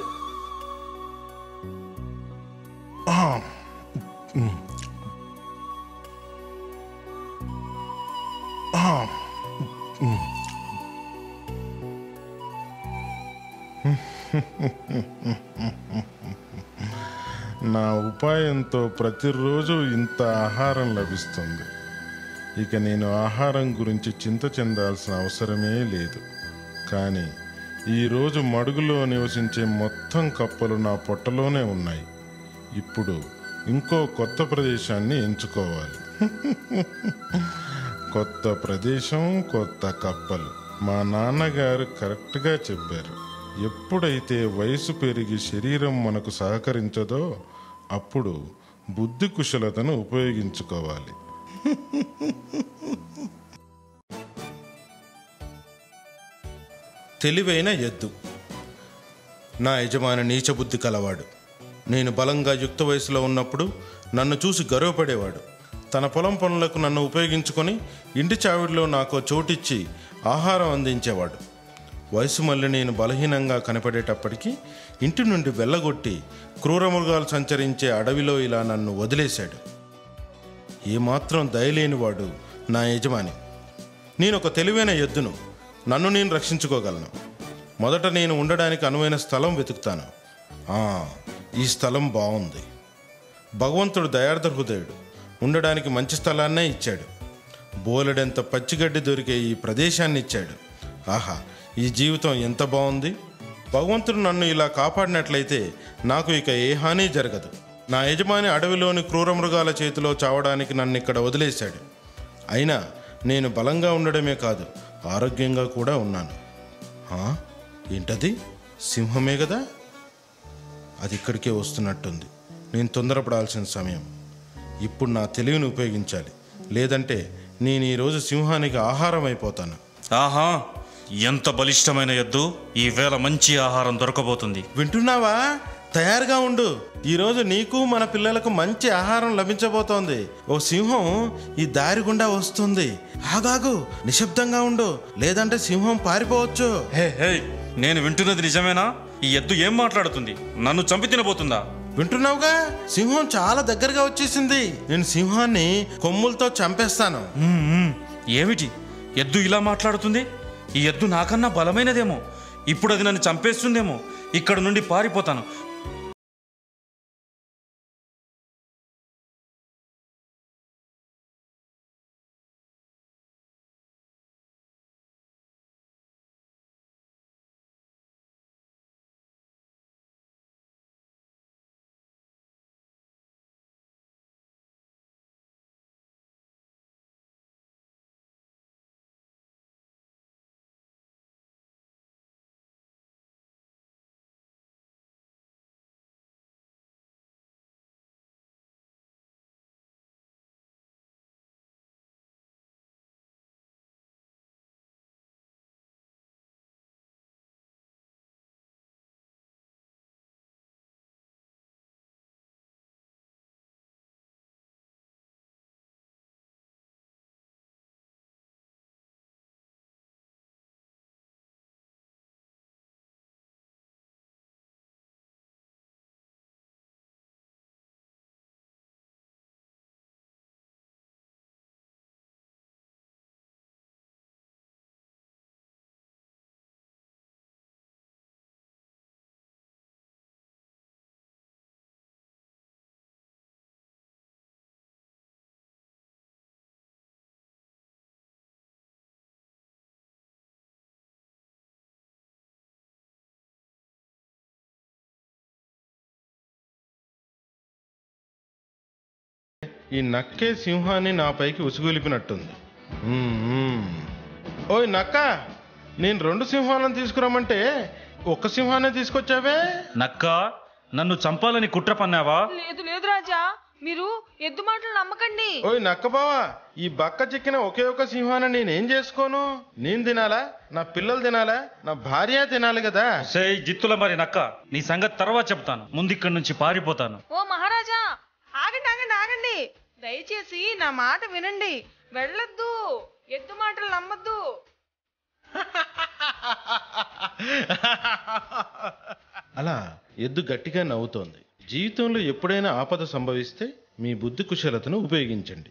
నా ఉపాయంతో ప్రతిరోజు ఇంత ఆహారం లభిస్తుంది. ఇక నేను ఆహారం గురించి చింత చెందాల్సిన అవసరమే లేదు. కానీ ఈరోజు మడుగులో నివసించే మొత్తం కప్పలు నా పొట్టలోనే ఉన్నాయి. ఇప్పుడు ఇంకో కొత్త ప్రదేశాన్ని ఎంచుకోవాలి. కొత్త ప్రదేశం, కొత్త కప్పలు. మా నాన్నగారు కరెక్ట్గా చెప్పారు. ఎప్పుడైతే వయసు పెరిగి శరీరం మనకు సహకరించదో అప్పుడు బుద్ధి కుశలతను ఉపయోగించుకోవాలి. తెలివైన ఎద్దు. నా యజమాని నీచబుద్ధి కలవాడు. నేను బలంగా యుక్త వయసులో ఉన్నప్పుడు నన్ను చూసి గర్వపడేవాడు. తన పొలం పనులకు నన్ను ఉపయోగించుకొని ఇంటి చావిడిలో నాకు చోటిచ్చి ఆహారం అందించేవాడు. వయసు మళ్ళీ నేను బలహీనంగా కనపడేటప్పటికీ ఇంటి నుండి వెళ్ళగొట్టి క్రూరమృగాలు సంచరించే అడవిలో ఇలా నన్ను వదిలేశాడు. ఏమాత్రం దయలేనివాడు నా యజమాని. నేను ఒక తెలివైన ఎద్దును. నన్ను నేను రక్షించుకోగలను. మొదట నేను ఉండడానికి అనువైన స్థలం వెతుకుతాను. ఈ స్థలం బాగుంది. భగవంతుడు దయార్థ హృదయుడు. ఉండడానికి మంచి స్థలాన్నే ఇచ్చాడు. బోలెడంత పచ్చిగడ్డి దొరికే ఈ ప్రదేశాన్ని ఇచ్చాడు. ఆహా, ఈ జీవితం ఎంత బాగుంది! భగవంతుడు నన్ను ఇలా కాపాడినట్లయితే నాకు ఇక ఏ హాని జరగదు. నా యజమాని అడవిలోని క్రూర మృగాల చేతిలో చావడానికి నన్ను ఇక్కడ వదిలేశాడు. అయినా నేను బలంగా ఉండడమే కాదు, ఆరోగ్యంగా కూడా ఉన్నాను. ఏంటది? సింహమే కదా? అది ఇక్కడికే వస్తున్నట్టుంది. నేను తొందరపడాల్సిన సమయం. ఇప్పుడు నా తెలివిని ఉపయోగించాలి, లేదంటే నేను ఈరోజు సింహానికి ఆహారం అయిపోతాను. ఆహా, ఎంత బలిష్టమైన ఎద్దు! ఈవేళ మంచి ఆహారం దొరకబోతుంది. వింటున్నావా? తయారుగా ఉండు. ఈరోజు నీకు మన పిల్లలకు మంచి ఆహారం లభించబోతోంది. ఓ సింహం ఈ దారి గుండా వస్తుంది. ఆగాగు, నిశ్శబ్దంగా ఉండు, లేదంటే సింహం పారిపోవచ్చు. హే హే, నేను వింటున్నది నిజమేనా? ఈ ఎద్దు ఏం మాట్లాడుతుంది? నన్ను చంపి తినబోతుందా? వింటున్నావుగా, సింహం చాలా దగ్గరగా వచ్చేసింది. నేను సింహాన్ని కొమ్ములతో చంపేస్తాను. ఏమిటి, ఎద్దు ఇలా మాట్లాడుతుంది? ఈ ఎద్దు నాకన్నా బలమైనదేమో. ఇప్పుడు అది నన్ను చంపేస్తుందేమో. ఇక్కడ నుండి పారిపోతాను. ఈ నక్కే సింహాన్ని నా పైకి ఉసుగొలిపినట్టుంది. ఓయ్ నక్క, నేను రెండు సింహాలను తీసుకురమ్మంటే ఒక్క సింహాన్ని తీసుకొచ్చావే? నక్క, నన్ను చంపాలని కుట్ర పన్నావా? లేదు లేదు రాజా, మీరు ఎద్దు మాటలు నమ్మకండి. ఓయ్ నక్క బావా, ఈ బక్క చిక్కిన ఒకే ఒక సింహాన్ని నేనేం చేసుకోను? నేను తినాలా? నా పిల్లలు తినాలా? నా భార్య తినాలి కదా. సే జిత్తుల మరి నక్క, నీ సంగతి తర్వాత చెప్తాను. ముందు ఇక్కడి నుంచి పారిపోతాను. ఓ మహారాజా, ఆగండి ఆగండి ఆగండి, దయచేసి నా మాట వినండి. వెళ్ళొద్దు, ఎద్దు మాటలు నమ్మద్దు. అలా ఎద్దు గట్టిగా నవ్వుతోంది. జీవితంలో ఎప్పుడైనా ఆపద సంభవిస్తే మీ బుద్ధి కుశలతను ఉపయోగించండి.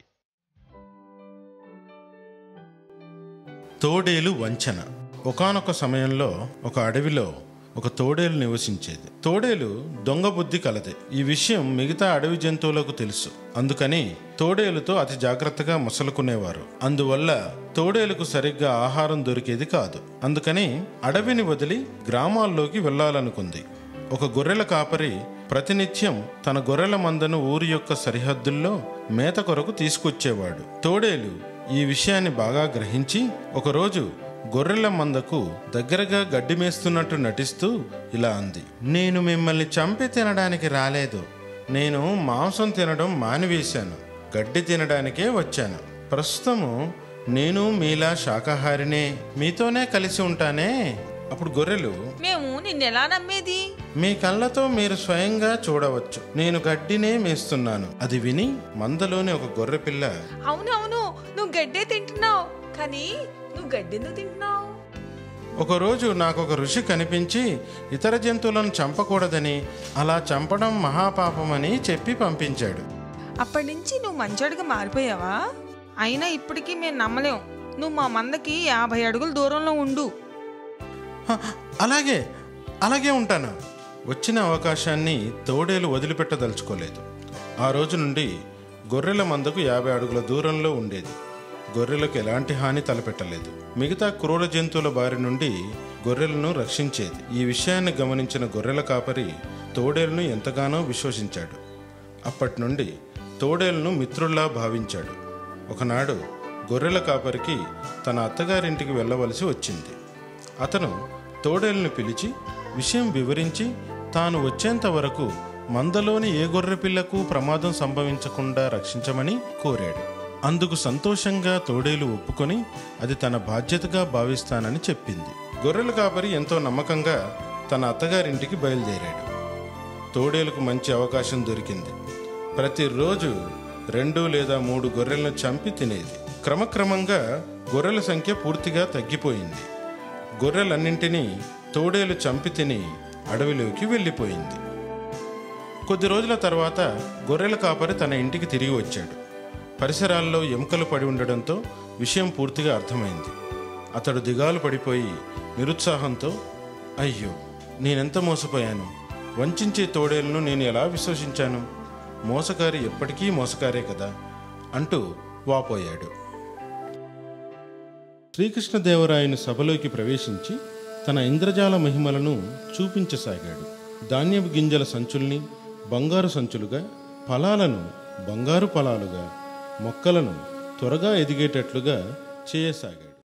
తోడేలు వంచన. ఒకానొక సమయంలో ఒక అడవిలో ఒక తోడేలు నివసించేది. తోడేలు దొంగ బుద్ధి కలదే. ఈ విషయం మిగతా అడవి జంతువులకు తెలుసు. అందుకని తోడేలుతో అతి జాగ్రత్తగా మసలుకునేవారు. అందువల్ల తోడేలుకు సరిగ్గా ఆహారం దొరికేది కాదు. అందుకని అడవిని వదిలి గ్రామాల్లోకి వెళ్ళాలనుకుంది. ఒక గొర్రెల కాపరి ప్రతినిత్యం తన గొర్రెల మందను ఊరి యొక్క సరిహద్దుల్లో మేత కొరకు తీసుకొచ్చేవాడు. తోడేలు ఈ విషయాన్ని బాగా గ్రహించి ఒకరోజు గొర్రెల మందకు దగ్గరగా గడ్డి మేస్తున్నట్టు నటిస్తూ ఇలా అంది: నేను మిమ్మల్ని చంపి తినడానికి రాలేదు. నేను మాంసం తినడం మానివేశాను. గడ్డి తినడానికే వచ్చాను. ప్రస్తుతము నేను మీలా శాకాహారినే, మీతోనే కలిసి ఉంటానే. అప్పుడు గొర్రెలు, మేము నిన్నెలా నమ్మేది? మీ కళ్ళతో మీరు స్వయంగా చూడవచ్చు, నేను గడ్డినే మేస్తున్నాను. అది విని మందలోని ఒక గొర్రె పిల్ల, అవును అవును, నువ్వు గడ్డే తింటున్నావు, కానీ నువ్వు గడ్డెందుకు తింటున్నావు? ఒకరోజు నాకు ఒక ఋషి కనిపించి ఇతర జంతువులను చంపకూడదని, అలా చంపడం మహాపాపమని చెప్పి పంపించాడు. అప్పటి నుంచి నువ్వు మంచోడిగా మారిపోయావా? అయినా ఇప్పటికీ మేము నమ్మలేం. నువ్వు మా మందకి యాభై అడుగుల దూరంలో ఉండు. అలాగే అలాగే ఉంటాను. వచ్చిన అవకాశాన్ని తోడేలు వదిలిపెట్టదలుచుకోలేదు. ఆ రోజు నుండి గొర్రెల మందకు యాభై అడుగుల దూరంలో ఉండేది. గొర్రెలకు ఎలాంటి హాని తలపెట్టలేదు. మిగతా క్రూర జంతువుల బారి నుండి గొర్రెలను రక్షించేది. ఈ విషయాన్ని గమనించిన గొర్రెల కాపరి తోడేలును ఎంతగానో విశ్వసించాడు. అప్పటి నుండి తోడేలును మిత్రుల్లా భావించాడు. ఒకనాడు గొర్రెల కాపరికి తన అత్తగారింటికి వెళ్ళవలసి వచ్చింది. అతను తోడేలును పిలిచి విషయం వివరించి తాను వచ్చేంత వరకు మందలోని ఏ గొర్రె పిల్లకు ప్రమాదం సంభవించకుండా రక్షించమని కోరాడు. అందుకు సంతోషంగా తోడేలు ఒప్పుకొని అది తన బాధ్యతగా భావిస్తానని చెప్పింది. గొర్రెల కాపరి ఎంతో నమ్మకంగా తన అత్తగారింటికి బయలుదేరాడు. తోడేలుకు మంచి అవకాశం దొరికింది. ప్రతిరోజు రెండు లేదా మూడు గొర్రెలను చంపి తినేది. క్రమక్రమంగా గొర్రెల సంఖ్య పూర్తిగా తగ్గిపోయింది. గొర్రెలన్నింటినీ తోడేలు చంపి తిని అడవిలోకి వెళ్ళిపోయింది. కొద్ది రోజుల తర్వాత గొర్రెల కాపరి తన ఇంటికి తిరిగి వచ్చాడు. పరిసరాల్లో ఎముకలు పడి ఉండడంతో విషయం పూర్తిగా అర్థమైంది. అతడు దిగాలు పడిపోయి నిరుత్సాహంతో, అయ్యో, నేనెంత మోసపోయాను, వంచించే తోడేలను నేను ఎలా విశ్వసించాను, మోసకారి ఎప్పటికీ మోసకారే కదా అంటూ వాపోయాడు. శ్రీకృష్ణదేవరాయను సభలోకి ప్రవేశించి తన ఇంద్రజాల మహిమలను చూపించసాగాడు. ధాన్యపు గింజల సంచుల్ని బంగారు సంచులుగా, ఫలాలను బంగారు ఫలాలుగా, మొక్కలను త్వరగా ఎదిగేటట్లుగా చేయసాగాడు.